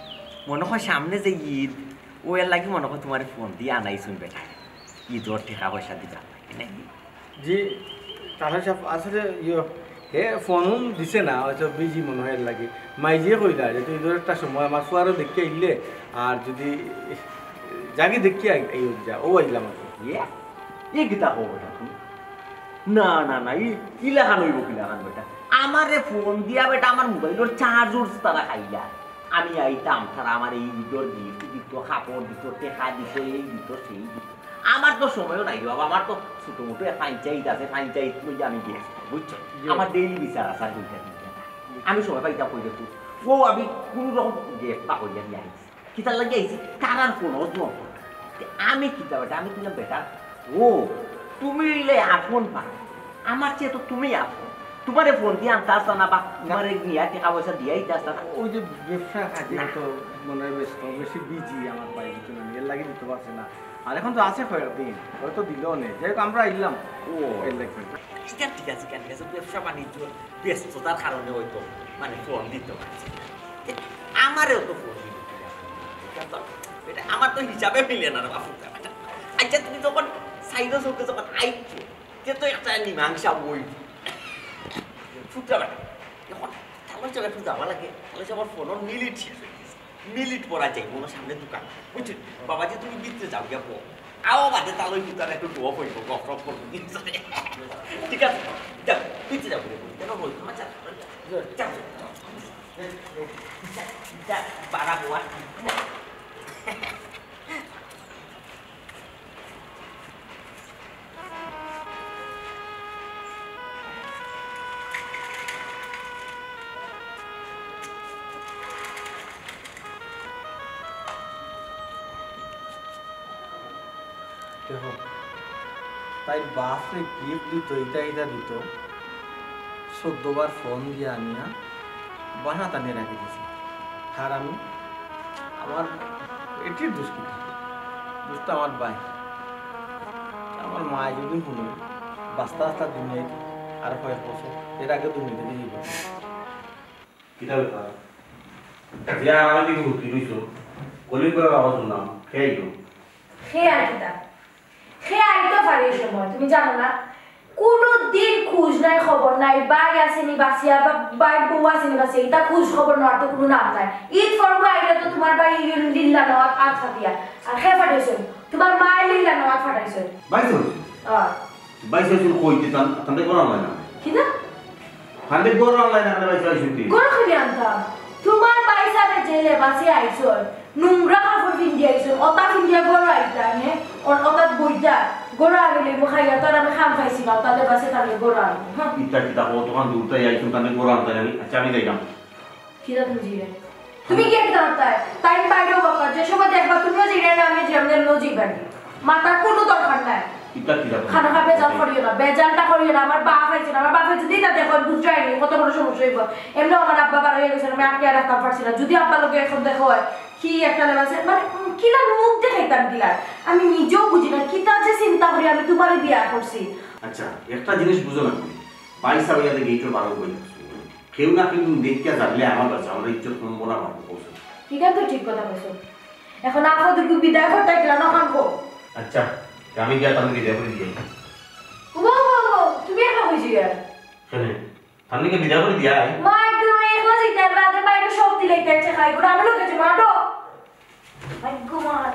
মনে হয় সামনে যে ঈদ ও এর লাগে মনে হয় তোমার ফোন দিয়ে আনাই শুনবে ঈদ ওর টাকা পয়সা দিবা নাকি জি তাহলে সব আসলে ইয়ে হে ফোনও দিছে না হয়তো বিজি মনে হয় এর লাগে মাইজিয়ে কইলা যে তুই ধর একটা সময় আমার ফুয়ারও দেখে আইলে আর যদি জাগি দেখি আই যা ও আইলাম ইয়ে এ গীতা হবো না তুমি না না না ই কি লেখান হইব কি লেখান বেটা আমারে ফোন দিয়া বেটা আমার মোবাইলের চার্জর তারা খাইলা আমি আইতাম তারা আমার এই ভিতর গিফট দিত কাপড় দিত টেকা দিত এই দিত সেই দিত আমার তো সময়ও নাই বাবা আমার তো ছোট মোটো পঞ্চায়েত আছে পঞ্চায়েত তুই আমি গিয়েছি বুঝছো আমার ডেইলি বিচার আসা দুইটা দিন আমি সময় পাইতাম কই দেখো ও আমি কোনো রকম গেট পা কইয়া নিয়ে আইছি কিতার লাগে আইছি কারার কোনো জন্য আমি কিতা বেটা আমি কিনা বেটা ও তুমি এলে আপন পা আমার চেয়ে তো তুমি আপন তোমারে ফোন দিয়ে আনতে আসতা না বা তোমারে নিয়ে টাকা পয়সা দিয়ে আইতে আসতা না ওই যে ব্যবসা কাজে তো মনে হয় ব্যস্ত বেশি বিজি আমার পাই কিছু না এর লাগে দিতে পারছে না আর এখন তো আছে কয়েকদিন হয়তো দিলেও নেই যাই হোক আমরা আইলাম ও এর লাগে ঠিক আছে ঠিক আছে ঠিক আছে ব্যবসা বাণিজ্য ব্যস্ততার কারণে হয়তো মানে ফোন দিতে পারছে আমারও তো ফোন দিতে এটা আমার তো হিসাবে মিলে না বাপু আচ্ছা তুমি যখন সাইডো চোখে যখন আইছো যে তো একটা মীমাংসা বই ফুটতে পারে এখন তাহলে চলে একটু যাওয়া লাগে তাহলে আমার ফোনের মিলিট শেষ হয়ে গেছে মিলিট পড়া যায় কোনো সামনে দোকান বুঝছো বাবা যে তুমি বিদ্যে যাও গিয়া পো আও বাদে তাহলে ভিতরে একটু ডপ হইব গফ রপ করবো ঠিক আছে যাও বিদ্যে যাবো কেন বই তোমার চাল যাও বাড়াবো আর দেখো তাই বাপরে গিফট দিত এটা এটা দিত চোদ্দবার ফোন দিয়ে আনিয়া বাসা টানিয়ে রাখি দিয়েছি আর আমি আমার এটির দোষ কি দোষ তো আমার ভাই আমার মা যদি শুনে বাস্তা আস্তা দুনিয়ায় আর কয়েক বছর এর আগে দুনিয়াতে দিয়ে যাবো কিতা ব্যাপার যে আমার দিকে ঘুরতে রইছো কলিং করার আওয়াজ শুনলাম খেয়ে গেল খেয়ে আর কিতা খেয়ে আইতে পারি এই সময় তুমি জানো না কোনো দিন খোঁজ নাই খবর নাই বাই আসেনি বাসিয়া বা বাই বউ আসেনি বাসিয়া এটা খোঁজ খবর নেওয়ার তো কোনো নাম নাই ঈদ পর্ব আইলে তো তোমার বাই লিল্লা নেওয়ার আট ফাটিয়া আর খেয়ে ফাটাইছো তোমার মায়ের লিল্লা নেওয়ার ফাটাইছো বাইশ হয়েছে আহ বাইশ হয়েছে কই দিতাম তাহলে কোনো অনলাইন না কি না হান্ড্রেড গড় অনলাইন না বাইশ হয়েছে গরো খুলি আনতাম তোমার বাইসাবে জেলে বাসিয়া আইছো নোংরা কাপড় পিন্ধি আইছো অতা পিন্ধিয়া গরো আইতা নে অতাত বইতা গরো আনিলে মুখাইয়া তোর আমি খাম খাইছি না তাহলে বাসে তাহলে গরো আনি হ্যাঁ ইত্তা কিতা ও তখন দূরটাই আইছো তাহলে গড় আনতে আমি আচ্ছা আমি যাইলাম কিরা তুমি জিরে তুমি কি একটা তাই টাইম পাইলো বাবা যে সময় দেখবা তুমিও জিরে না আমি যেমন নো জিবানি মাথার কোনো দরকার নাই ইত্তা কিতা খানা খাবে বেজাল করিও না বেজালটা করিও না আমার বাপ হয়েছে না আমার বাপ হয়েছে দিই তাতে এখন বুঝাই নি কত বড় সমস্যা হইব এমনি আমার আব্বা বার হয়ে গেছে আমি আটকে রাখতে পারছি না যদি আপনার লোকে এখন দেখো হয় কি একটা লেবাসে মানে কিলা মুখ দেখাইতাম কিলা আমি নিজেও বুঝি না কিতা যে চিন্তা করি আমি তোমার বিয়া করছি আচ্ছা একটা জিনিস বুঝো না তুমি বাইশ আবার গেটের বারো বই কেউ না কিন্তু দেখিয়া জানলে আমার কাছে আমরা ইজ্জত করবো না পাবো পৌঁছে এটা তো ঠিক কথা বলছো এখন আপনাদেরকে বিদায় করতে গেলা না কানবো আচ্ছা আমি গিয়া তাহলে বিদায় করে দিয়ে ও তুমি একা বুঝি শোনে তাহলে বিদায় করে দিয়া মা একদম একলা যেতে আর বাদে বাইরে সব দিলে একটা খাই করে আমি লোকে যে মাটো মাই গড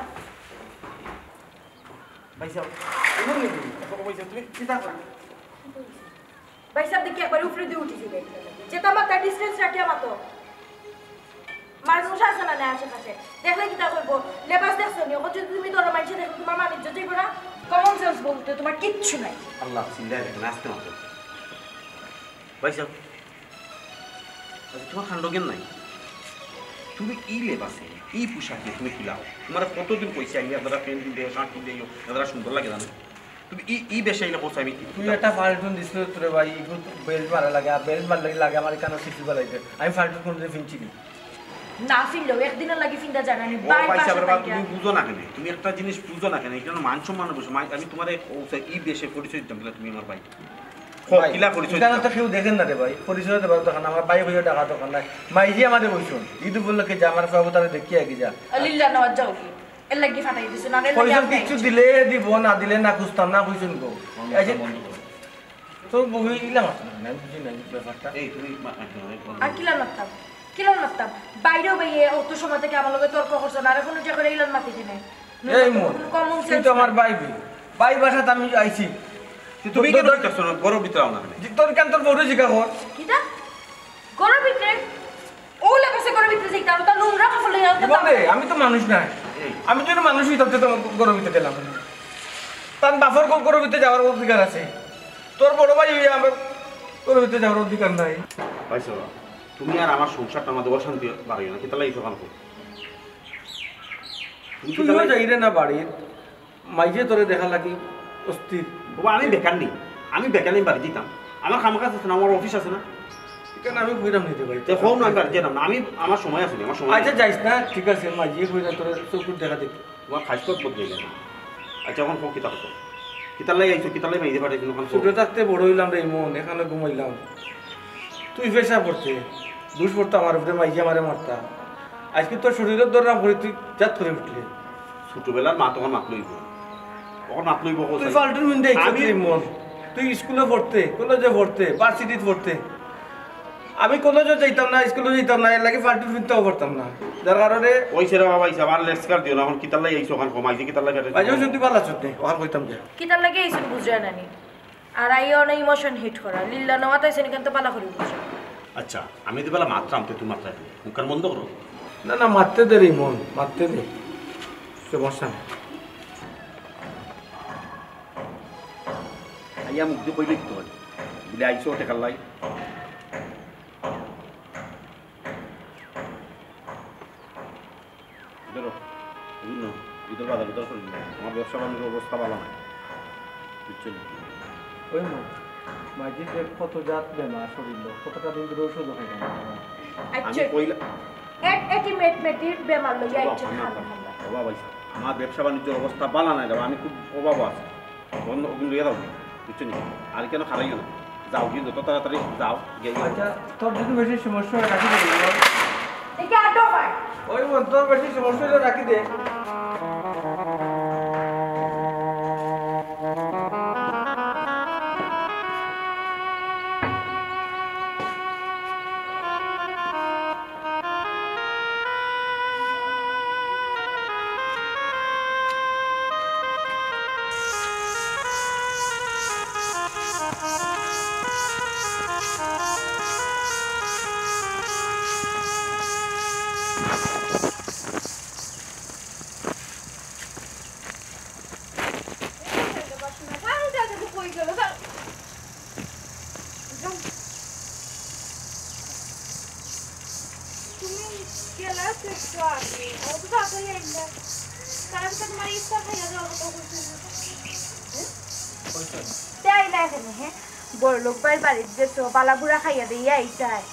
ভাইসা এমন নেই ভাইসা তুমি চিন্তা করো ভাই সাহেব দেখি একবার উপরে দিয়ে উঠেছিল যেটা আমার তার ডিস্টেন্স রাখিয়া মাতো মানুষ আছে না আশেপাশে দেখলে কি তা করবো লেবাস দেখছো নি ওকে যদি তুমি ধরো মানুষে দেখো তোমার মান ইজ্জত যাইব না কমন সেন্স বলতে তোমার কিচ্ছু নাই আল্লাহ চিন্তায় দেখেন আসতে মতো ভাইসা তোমার ঠান্ডা জ্ঞান নাই তুমি ই লেবাসে ই পোশাকে তুমি খিলাও তোমার কতদিন পয়সা আইয়া দাদা পেন দিলে শার্ট দিলে দাদা সুন্দর লাগে জানো তুমি ই ই বেশি আইলে পয়সা আমি তুই একটা ফাল্টুন দিছিল তোরে ভাই ইগো বেল্ট মারা লাগে আর বেল্ট মারলে লাগে আমার কানে সিটি বালাইতে আমি ফাল্টুন কোন দিন ফিনছি নি না ফিনলেও একদিনের লাগি ফিনটা জানানি ও বাই পয়সা পাশে বাবা পাইয়া তুমি বুঝো না কেন তুমি একটা জিনিস বুঝো না কেন এটা মান সম্মান বুঝো আমি তোমারে ই বেশি পরিচয় দিতাম তুমি আমার ভাই হোক, কিলা পরিচয় এখানে দিতাম। তো কেউ দেখেন না রে ভাই, পরিচয় দেবার দোকান আমার ভাই ভাইও টাকা দোকান নাই, মাইজি আমাদের বইছুন ঈদ উপলক্ষে যে আমার বাবু তারা দেখিয়ে আগে যা লিল্লা নেওয়ার যাও কি এর লাগি ফাটাই দিছো না এর লাগি পয়সা আপনি কিছু দিলে দিব, না দিলে না খুঁজতাম না খুঁজুন গো। এই যে তোর বই ইলাম আছে না, আমি বুঝি না ব্যাপারটা। এই তুমি মা- আর কিলা নাতাম কিলা নাতাম বাইরেও বাইয়ে অত সময় থেকে আমার লগে তর্ক করছ না আর এখন যে করে ইলান মাতি কিনে এই মন কমন তুই তো আমার ভাই ভাই ভাই বাসাতে আমি আইছি, তুমি তো- কেন তো- কইতাছো না গরম ভিতরে আও না কেন? যে তোর কেন তোর বড় জিকা কর কিটা গরম ভিতরে ওলা কাছে গরম ভিতরে যাইতাম তা নোংরা কাপড় লইয়া বলে আমি তো মানুষ নাই, এই আমি যদি মানুষই তবে তো গরবিতে দিলাম তার বাফর গরবিতে যাওয়ার অধিকার আছে, তোর বড় ভাই হইয়া আমার গরবিতে যাওয়ার অধিকার নাই। পাইছো তুমি আর আমার সংসারটা আমাদের অশান্তি বাড়িও না, কিতালা এই সকাল করো তুমি তুইও কিতালা যাই রে না বাড়ির মাইজে তোরে দেখা লাগি অস্থির। বাবা আমি বেকার নেই, আমি বেকার নেই বাড়ি দিতাম, আমার কাম কাজ আছে না, আমার অফিস আছে না, এখানে আমি কইরাম নিতে পারি তো হোক না আমি বাড়ি যেতাম না, আমি আমার সময় আছে না, আমার সময় আচ্ছা আছে। যাইস না, ঠিক আছে মাইজে কইরা তোরে চকুর দেখা দেখি। তোমার খাইস্পত বদলে গেল আচ্ছা এখন হোক কিতা করো কিতালাই আইছো কিতালাই মাইদে পাঠাইছো ওখানে ছোট থাকতে বড় হইলাম রে মন, এখানে ঘুমাইলাম, তুই পেশা পড়তে দুষ পড়তো আমার উপরে মাইজে আমারে মারতা, আজকে তোর শরীরের দররাম করে তুই জাত করে উঠলি, ছোটবেলার মা তখন মাত লইব তখন মাত লইব তুই ফাল্টুর মিন্দে আমি মন, তুই স্কুলে পড়তে কলেজে পড়তে ভার্সিটিতে পড়তে, আমি কলেজে যাইতাম না স্কুলে যাইতাম না, এর লাগে ফাল্টুর মিনতেও পারতাম না, যার কারণে ওই ছেড়ে বাবা ইসা আর লেক্সকার দিও না, এখন কিতালাই আইছো ওখানে কমাইছে কিতালাই আজও শুনতে ভালো আছো তে ওখান কইতাম যে কিতার লাগে এইসব বুঝরা নানি আর আইও না ইমোশন হিট করা লিল্লা নেওয়া তাইছে কিন্তু পালা করি বুঝরা আচ্ছা আমি তো বেলা মাত্রাম তো তুমি মাত্রা মুখান বন্ধ করো না না মারতে দে রে মন, মারতে দে, সমস্যা নেই। আইয়া মুখ দিয়ে কইলে তো বলে আইছো টেকালাই ধরো বুঝলো ইদর বাজার ইদর করি আমার ব্যবসা বাণিজ্য অবস্থা ভালো না বুঝছো ওই মন মাইজি দেখ কত জাত বেমার শরীর, কতটা দিন ধরে ওষুধ খাইতাম আমি আচ্ছা কইলা এক একই মেট মেটির বেমার লইয়া আইছে খান্দা খান্দা অভাব আছে আমার ব্যবসা বাণিজ্যের অবস্থা ভালো নাই দাও, আমি খুব অভাব আছে বন্ধ ওগুলো লইয়া দাও বুঝছো নি আর কেন খারাইও না যাও কিন্তু যত তাড়াতাড়ি যাও গিয়ে আচ্ছা তোর যদি বেশি সমস্যা হয় রাখি দে, একে আটো ভাই ওই মন তোর বেশি সমস্যা হলে রাখি দে। তুমি গেলা একটু আগে ও তো তাড়াতাড়ি আইলা তার সাথে তোমার ইচ্ছা খাইয়া যাওয়ার কথা বলছিস তাই না এখানে হ্যাঁ বড় লোক ভাইয়ের বাড়ির যে তো বালাবুড়া খাইয়া দিয়ে আইসায়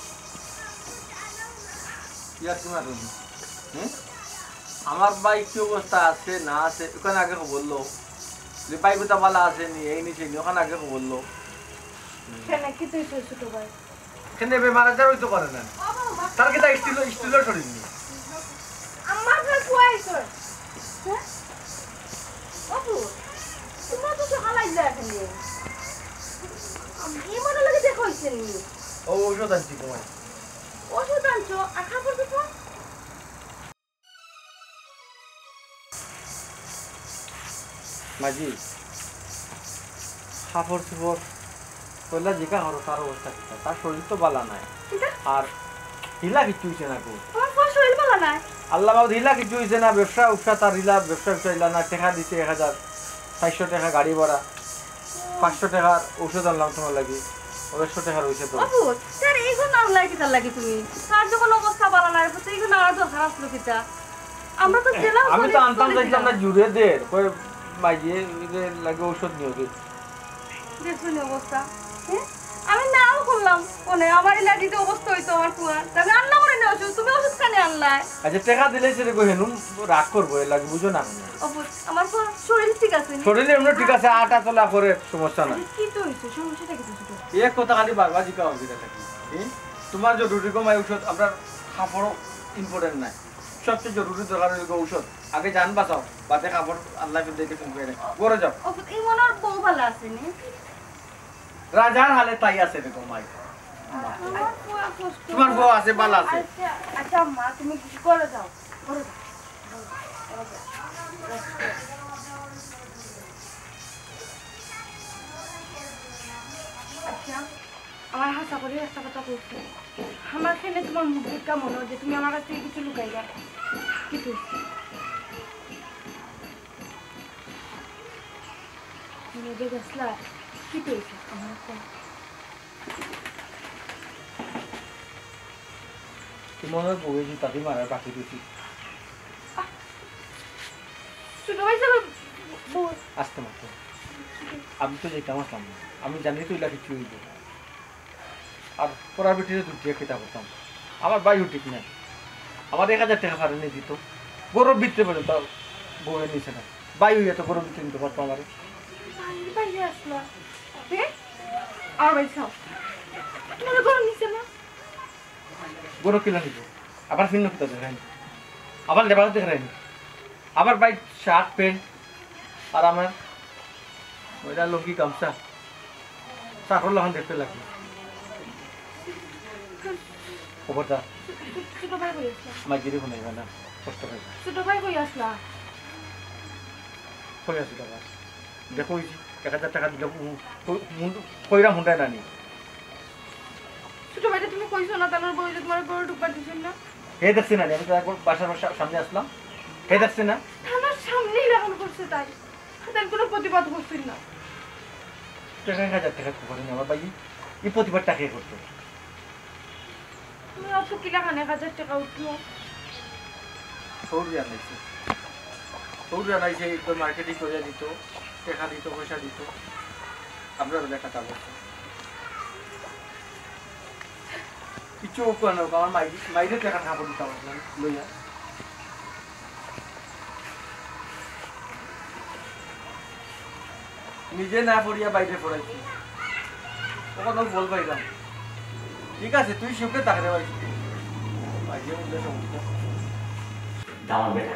ইয়ার কি মারুন হ্যাঁ আমার বাইক কি অবস্থা আছে না আছে ওখানে আগে বললো যে বাইক ওটা ভালো আছে নি এই নিচে নি ওখানে আগে বললো কেন কি তুই ছোট ভাই এখানে বেমার আজার হইতে পারে না, তার কি তা স্টিল স্টিলের শরীর নি আমার কাছে কুয়াইছো হ্যাঁ বাবু তোমার তো সকাল আইলা এখানে আমি মনে লাগে দেখো হইছে নি ও ওষুধ আনছি তোমার ওষুধ আনছো আর খাবার দেবো মাঝি খাবার চুপর কইলা জিকা হরো তার অবস্থা কি তার শরীর তো বালা নাই আর হিলা কিছু হইছে না কো আমার ফল শরীর ভালো নাই আল্লাহ বাবু হিলা কিছু হইছে না, ব্যবসা উবসা তার হিলা ব্যবসা উবসা হিলা না, টাকা দিছে এক হাজার চারশো টাকা গাড়ি ভাড়া, পাঁচশো টাকার ঔষধ আনলাম তোমার লাগি, ওদেরশো টাকার হইছে তো বাবু স্যার এইগুলো নাম লাগে কিতা লাগে তুমি তার যখন অবস্থা ভালো নাই তো এইগুলো আর তো খারাপ লোক কিতা আমরা তো জেলা আমি তো আনতাম চাইতাম না জুড়ে দে কই মাইজে লাগে ঔষধ নিও কি দেখুন অবস্থা হ্যাঁ আমি নাও করলাম ওনে আমার ইলাজিতে অবস্থা হইতো আমার কুয়ার তবে আল্লাহ করে নেওয়া তুমি ওষুধ খানে আল্লাহ আচ্ছা টাকা দিলে সেটা কই হেনুম রাগ করবো এর লাগে বুঝো না অবুজ আমার তো শরীর ঠিক আছে শরীরে এমনি ঠিক আছে আটা চলা করে সমস্যা নাই কি তো হইছে সমস্যাটা কি ছোট এক কথা খালি বারবার জিকা হবে থাকি তোমার জরুরি কমাই ঔষধ আপনার কাপড় ইম্পর্টেন্ট নাই সবচেয়ে জরুরি দরকার হইল ঔষধ আগে জান বাঁচাও বাদে কাপড় আল্লাহ দেখে তুমি করে গড়ে যাও অবুজ এই মনের বউ ভালো আছে নি রাজার হালে তাই আছে রে কমাই আমার কুয়া কষ্ট তোমার বউ আছে ভালো আছে আচ্ছা আচ্ছা মা তুমি কি করে যাও করে যাও আচ্ছা আমার হাসা করে একটা কথা বলছি আমার খেলে তোমার মুখ দেখা মনে হয় যে তুমি আমার কাছ থেকে কিছু লুকাই গা কিছু মেজে গেছলা কি পেয়েছে আমার তোমার বউয়ে যে তাদের মারার বাকি দিছি ছোট ভাই যাবে আসতে মাত্র আমি তো যেতাম আসলাম না আমি জানি তো এলা কিছু হইব আর পড়ার বেটিরে দুটিয়া খেতা করতাম আমার বাই উঠি কিনা আমার এক হাজার টাকা ভাড়া নিয়ে দিত গরব বিত্তে পারে তাও বউয়ের নিচে না বাই হইয়া তো গরব বিত্তে নিতে পারতো আমার বাইরে আসলা আর ভাই খাও তোমার গরম নিচে না গরব কিনা নিব আবার ফিন্ন খেতে দেখায়নি আবার লেবার দেখায়নি আবার বাইক শার্ট প্যান্ট আর আমার ওইটা লঙ্কি গামছা চাকর লখন দেখতে লাগবে খবরদার ছোট ভাই কই আসলা মাঝিরে শুনাই না কষ্ট হয় ছোট ভাই কই আসলা কই আছি টাকা দেখো এক হাজার টাকা দিলে কইরা মুন্ডায় নানি ছোট ভাইটা তুমি কইছো না তানোর বই যে তোমার গরু ঢুকবার দিছেন না হে দেখছি না আমি তো একবার বাসার সামনে আসলাম হে দেখছি না থানার সামনেই লাগানো করছে তাই তার কোনো প্রতিবাদ করছেন না টাকা এক হাজার টাকা করে আমার ভাই এই প্রতিবার টাকা করতো তুমি অত কিলা খানে এক হাজার টাকা উঠলো সৌরি আনাইছে সৌরি আনাইছে তো মার্কেটিং করে দিত টাকা দিত পয়সা দিত আপনারা দেখা তা করতো কিছু কেন আমার মাইরে মাইরে টাকা খাবো দিতাম লইয়া নিজে না পড়িয়া বাইরে পড়াইছি তখন বল পাইলাম ঠিক আছে তুই শিবকে তাকাতে পারিস বাইরে মধ্যে সমস্যা দামান বেটা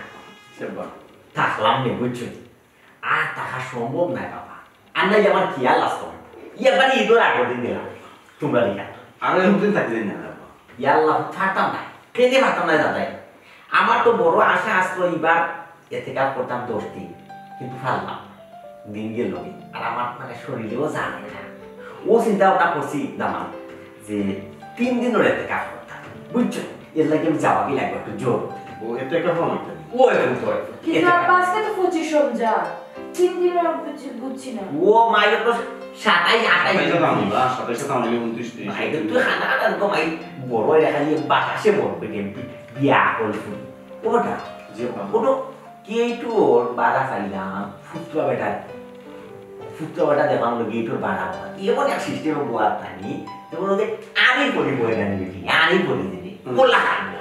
থাকলাম নে বুঝছো আর টাকা সম্ভব নাই বাবা আমরা আমার খেয়াল আসতো এবার ঈদের আগের দিন দিলাম তোমরা দিলা আর একদিন থাকলে না ইয়াল্লাহ থাকতাম না কেঁদে পারতাম না দাদাই আমার তো বড় আশা আসলো এবার এতে কাজ করতাম দশ দিন কিন্তু ফাললাম দিন গেল আর আমার মানে শরীরেও জানে না ও চিন্তা ভাবনা করছি দামান যে তিন দিনের এতে কাজ করতাম বুঝছো এর লাগে আমি যাওয়াবি লাগবে একটু জোর ও এতে একটা ফর্ম আছে ও এরকম করে কিন্তু আজকে তো পঁচিশ রমজান তিন দিনের বুঝছি না ও মায়ের তো সাতাই আটাই সাথে সাথে আমরা সাথে সাথে আমরা উনত্রিশ মায়ের তো খানা খানা তো মাই বড় দেখা দিয়ে বাতাসে বড় পেটে বিয়া করল ওটা যে ওটা কেইটো ওর বাড়া চাইলাম ফুটুয়া বেটা ফুটুয়া বেটা দেখাম লোক এইটোর বাড়া এমন এক সিস্টেমে বোয়ার টানি যেমন ওদের আনি পরি বয়ে গানি বেটি আনি পরি দিবি কোলা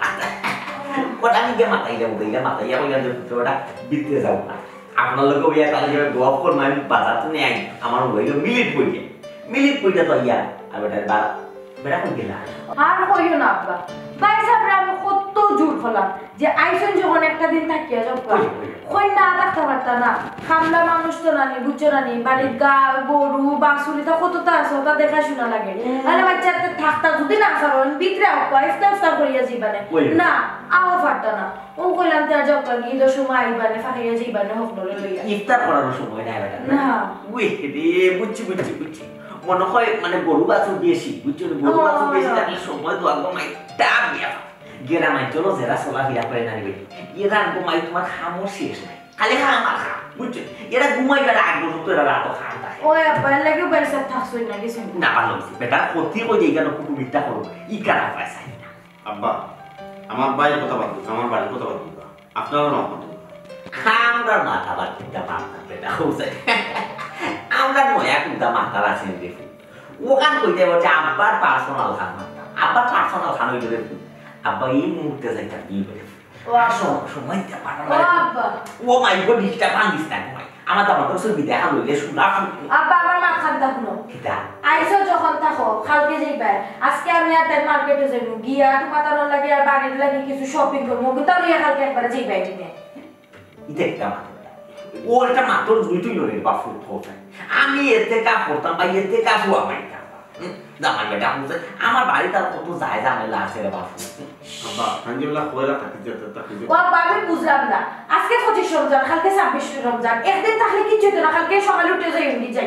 ওটা আমি গিয়ে মাথায় যাবো গিয়ে মাথায় যাবো গিয়ে ফুটুয়া বেটা বিতে যাবো না আপনার লোক বিয়া তাহলে যাবে গোয়াপ করবো আমি বাজার নেই আমার হইল মিলিট বইতে মিলিট বইটা তো ইয়া আর বেটা বা বেটা কোন গেলা আর কইও না আব্বা ভাই সাহেব আমি কত জোর হলাম যে আইসন যখন একটা দিন থাকিয়া যাও কই না থাকতে পারতা না খামলা মানুষ তো নানি বুঝছো নানি বাড়ির গা গরু বাছুরি তো কতটা আছে ওটা দেখাশোনা লাগে আরে বাচ্চাতে থাকতা যদি না কারণ ভিতরে ইফতার ইফতার করিয়া যাইবানে না আও পারতা না ও কইলাম তার যাও কাল ঈদের সময় আইবানে ফাঁকিয়া যাইবানে হোক ধরে লইয়া ইফতার করার সময় নাই বেটা না উই রে বুঝছি বুঝছি বুঝছি মনে হয় মানে গরু বাছুর বেশি বুঝছো গরু বাছুর বেশি থাকলে সময় তো একদম একটা বিয়া গেরামাই চলো যারা চলাফেরা করে না নিবে এরা ঘুমাই তোমার খামো শেষ নাই খালি খাম আর খাম বুঝছো এরা ঘুমাই বেড়া আগ পর্যন্ত এরা রাত খাম থাকে ওই আব্বা লাগে ভাই সাহেব থাকছই না কিছু না ভালো হয়েছে বেটা ক্ষতি কই যাই কেন কুকুর মিথ্যা করো ই কারা পয়সা না আব্বা আমার বাইরের কথা বাদ দিন আমার বাড়ির কথা বাদ দিন আপনারা না কথা আমরা মাথা বাদ দিতে পারতাম বেটা হচ্ছে আমরা নয়া কুদা মাথা আছে দেখি ওখান কইতে বলছে আব্বার পার্সোনাল খান আব্বার পার্সোনাল খান হইলে আব্বা এই মুহূর্তে যাইতা কি বলে ও আসো সময় তে ও পাঠানো আব্বা ও মাই গড ডিস্টার্ব বান্দিস না ভাই আমার তো আমার ছবি দেখা লইলে শুনা শুনি আব্বা আমার মা খান্দা শুনো কিটা আইসো যখন থাকো কালকে যাইবা আজকে আমি আর তাই মার্কেটে যাইব গিয়া তোমার লাগে আর বাড়ির লাগে কিছু শপিং করবো কিন্তু লইয়া কালকে একবার যাইবা কিনে ইতে একটা মাত্র ও একটা মাত্র দুই তুই লরে বাফু থোটা আমি এতে কা করতাম ভাই এতে কা হুয়া মাই কা জামাই বেটা বুঝে আমার বাড়িতে আর কত যায় ঝামেলা আছে রে বাফু আব্বা কাঞ্জিবেলা কইরা থাকি যেতে থাকি ও আব্বা আমি বুঝলাম না আজকে পঁচিশ রমজান কালকে ছাব্বিশ রমজান একদিন থাকলে কিছু হতো না কালকে সকালে উঠে যাই এমনি যাই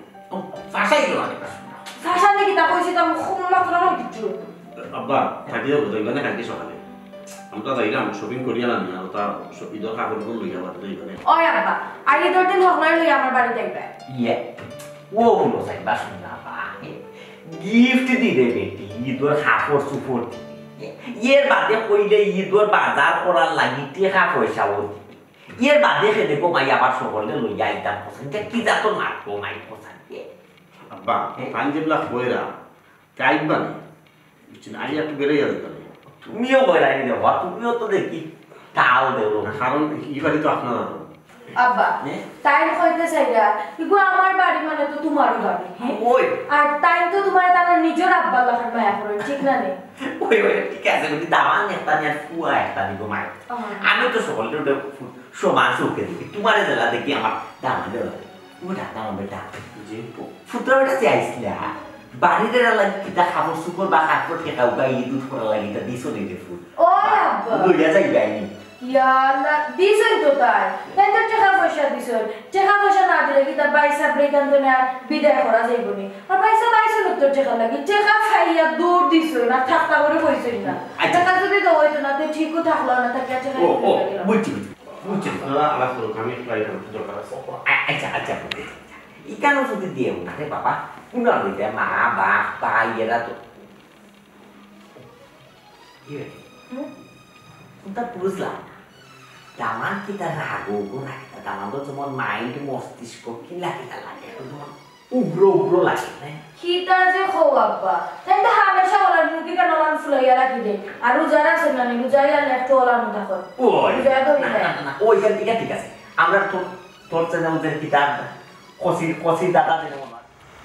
ভাষাই গেল অনেক ভাষা নাকি তা কইছি তো খুব মাত্র নয় কিছু আব্বা থাকি যাবো যাইবা না কালকে সকালে আমরা যাইলাম শপিং করিয়া না আর তা ঈদের কাপড়গুলো লইয়া বাদ যাইবা ওই আব্বা আগে তোর দিন হকলাই লই আমার বাড়িতে যাইবা ইয়ে ও হলো সাই বাসন না পাহে গিফট দি রে বেটি ঈদর কাপড় সুপর এর বাদে কইলে ঈদর বাজার করার লাগি টাকা পয়সা ও এর বাদে খেলে গো মাই আবার সকলে লইয়া আইতাম পছন্দ কি যাতো না গো মাই পছন্দ আব্বা কাঞ্জিবেলা কইরা কাইবা না বুঝছেন আই একটু বেড়ে যাবে তুমিও কইরাই দেবো তুমিও তো দেখি তাও দেবো কারণ এই বাড়ি তো আপনারা আব্বা তাই কইতে চাইরা ইগো আমার বাড়ি মানে তো তোমারই বাড়ি হ্যাঁ ওই আর তাই তো তোমার তার নিজের আব্বা লাখার মায়া করে ঠিক না নে ওই ওই ঠিক আছে কিন্তু দামান একটা নিয়ে ফুয়া একটা নিব মাই আমি তো সকলে সমান সুখে দেখি তোমার জেলা দেখি আমার দামান দেওয়া ওটা দামান বেটা জি ফুটরা বেটা চাইছিলা বাড়িতে লাগি কিটা খাবার সুপর বা কাপড় ঠেকাও গাই দুধ করা লাগি তা দিছো নিতে ফুল ও আব্বা লইয়া যাই গাইনি ইয়া আল্লাহ দিছেন তো তাই তাই তো টাকা পয়সা দিছেন টাকা পয়সা না দিলে কি তার বাইসা ব্রেকান তো না বিদায় করা যাইব নি আর বাইসা বাইসা তো টাকা লাগি টাকা খাইয়া দৌড় দিছো না ঠাট্টা করে কইছেন না টাকা যদি তো হইতো না তো ঠিকও থাকলো না তাকে টাকা ও ও বুঝছি বুঝছি আপনারা আলাপ করুন আমি ফ্লাই করতে দরকার আছে আচ্ছা আচ্ছা ইকানো যদি দিয়ে না রে বাবা উনার হইতে মা বাপ ভাই এরা তো ইয়ে তা বুঝলাম দামান কি তার রাগো গো নাকি দামান তো যেমন মাইন্ড মস্তিষ্ক কি লাগে তা লাগে যেমন উগ্র উগ্র লাগে না কিটা যে খো আব্বা তাই তো হামেশা ওলা মুখি কেন লান ফুলাইয়া রাখি দে আর রোজারা আছে না নি রোজাইয়া লেফট ওলা মুতা কর ওই রোজা তো না না না ওইখান থেকে ঠিক আছে আমরা তো তোর চ্যানেলের কিতাব কসি কসি দাদা দেব না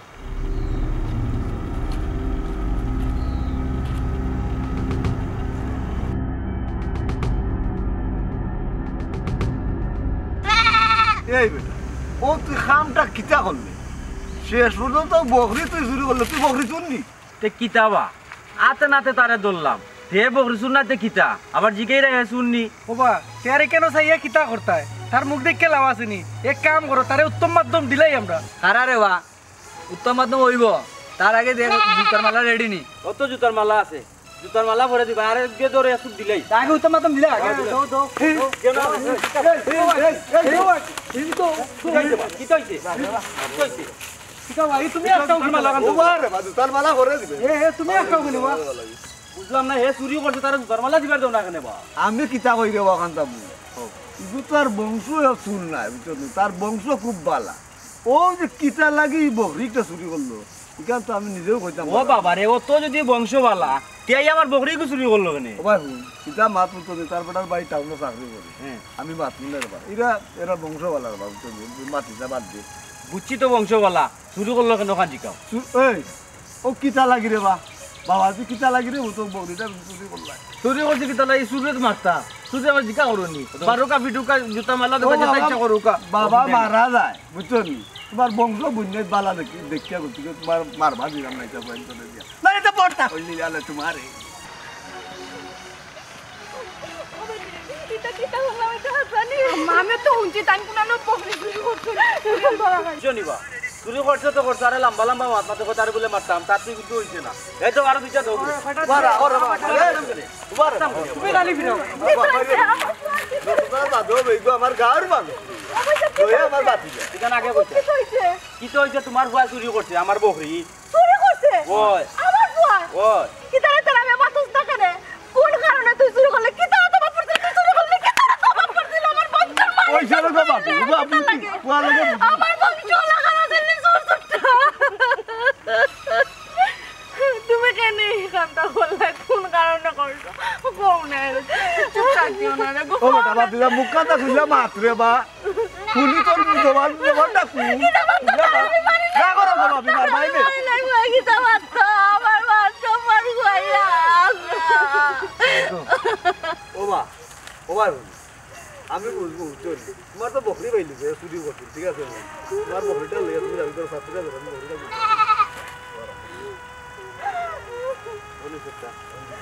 এই বেটা ও তুই খামটা কিতা করলি শেষ পর্যন্ত বকরি তুই চুরি করলি তুই বকরি চুরনি তে কিতাবা আতে নাতে তারে ধরলাম তে বকরি শুননাতে কিতা আবার জিগেই রে শুননি বাবা তেরে কেন চাইয়া কিতা করতায় তার মুখ দেখে লাভ আসেনি এক কাম করো তারে উত্তম মাধ্যম দিলাই আমরা কারা রে বা উত্তম মাধ্যম হইব তার আগে দেখ জুতার মালা রেডি নি কত জুতার মালা আছে জুতার মালা ভরে দিবা আরে গে ধরে আসুক দিলাই আগে উত্তম মাধ্যম দিলা আগে দাও দাও কি কইছে কইছে কিতা ভাই তুমি একটাও কি মালা কান্দো ওরে বাদু তার মালা করে দিবে এ এ তুমি একটাও কি নিবা বুঝলাম না হে চুরি করছে তার জুতার মালা দিবার দাও না কেন বা আমি কিতা কই রে ওখানটা কিন্তু তার বংশ চুর নাই বুঝছো তার বংশ খুব বালা ও যে কিতা লাগি বকরিটা চুরি করলো এখান তো আমি নিজেও কইতাম ও বাবা রে ও তো যদি বংশওয়ালা তেই আমার বকরি কো চুরি করলো কেন ও ভাই হুন কিতা মাত পুতো দে তার বেটার বাড়ি টাউনে চাকরি করে হ্যাঁ আমি মাত মুলে রে এরা এরা বংশওয়ালার বাবু তো মাটিটা বাদ দে বুঝছি তো বংশওয়ালা চুরি করলো কেন কান জিকাও চু- এই ও কিতা লাগি রে বা বাবা তুই কিতা লাগি রে ও তো বকরিটা চুরি করলা চুরি করছে কি তাহলে এই চুরি মারতা চুরি আমার জিকা করনি বারোকা ফিটুকা জুতা মালা ও দেবা বাবা, ইচ্ছা করুকা বাবা মারা যায় বুঝছো নি তোমার বংশ বুঝনে বালা দেখি দেখিয়া করছি তোমার মারবা দিলাম না এটা পয়েন্ট করে দিয়া না এটা পড়তা হইলি আলে তোমারে কিটা কিটা হলো আমি তো জানি আমি তো হুঁচি তাই কোন বকরি চুরি করছে নিবা চুরি করছে তো করছে আরে লম্বা লম্বা মাত মাতে কথা বলে মারতাম তার তুই কিন্তু হইছে না এই তো আরো দুইটা দাও বারা ওরে বাবা তুমি গালি ফিরাও বাবা দো বেগো আমার গার মানুষ ওই আমার বাতি যায় এখানে আগে কইছে কি হইছে কি তো হইছে তোমার ভয় চুরি করছে আমার বকরি চুরি করছে ওই আমার বুয়া ওই কি তারা তারা আমি বাতুস না কেন কোন কারণে তুই চুরি করলে কি তারা তোমার পড়তে তুই চুরি করলে কি তারা তোমার পড়ছিল আমার বংশের মানে ওই ছেলে বাবা বাবা আপনি পোয়া লাগে আমার বংশ লাগানো দিল্লি জোর জোরটা কেন এই কামটা করলে কোন কারণে করছো কোন চুপ থাকিও না রে গো ও বেটা বাদ দিলা মুখ কাটা খুললা মাত্রে বা পুলি তোর জবান জবানটা কু না করো বাবা আমি মার ভাই নে নাই লাগি তা মাত্র আমার মার সবার গয়া ও মা ও ভাই আমি বুঝবো চল তোমার তো বকরি পাইলি যে চুরি করছিস ঠিক আছে তোমার বকরিটা লইয়া তুমি যাবি তোর সাথে যাবে আমি বকরিটা বলি সেটা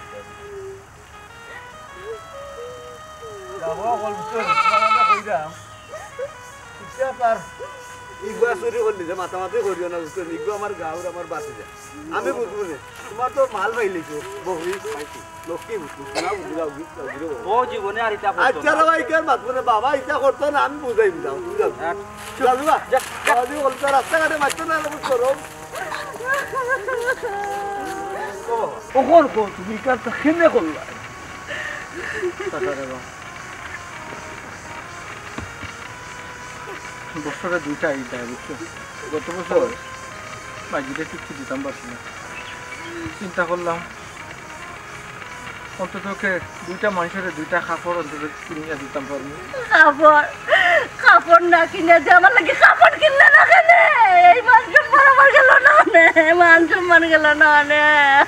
যাবো অকল চল আমরা কইরাম ইচ্ছা পার ইগুয়া চুরি করলি যে মাতামাতি করিও না বুঝছো ইগু আমার গাঁর আমার বাঁচি যায় আমি বুঝবো না তোমার তো মাল পাইলিছো বকরি পাইছি লক্ষ্মী বুঝবো না বুঝলাম ও জীবনে আর ইটা আচ্ছা রে ভাই কেন মাতবো না বাবা ইটা করতো না আমি বুঝাই যাও তুমি যাও চল বাবা যদি বলতো রাস্তাঘাটে মারতো না আমি করো ও কোন কোন তুমি কার তো খেনে করলা টাকা রে বাবা বছরে দুইটা ঈদ দেয় বুঝছো গত বছর বাজিটা কিচ্ছু দিতাম পারছি না চিন্তা করলাম অন্তত দুইটা মানুষের দুইটা কাপড় অন্তত কিনে দিতাম পারবো কাপড় কাপড় না কিনে যে আমার লাগে কাপড় কিনলে না কেন এই মান সম্মান আমার গেল না নে মান সম্মান গেল না নে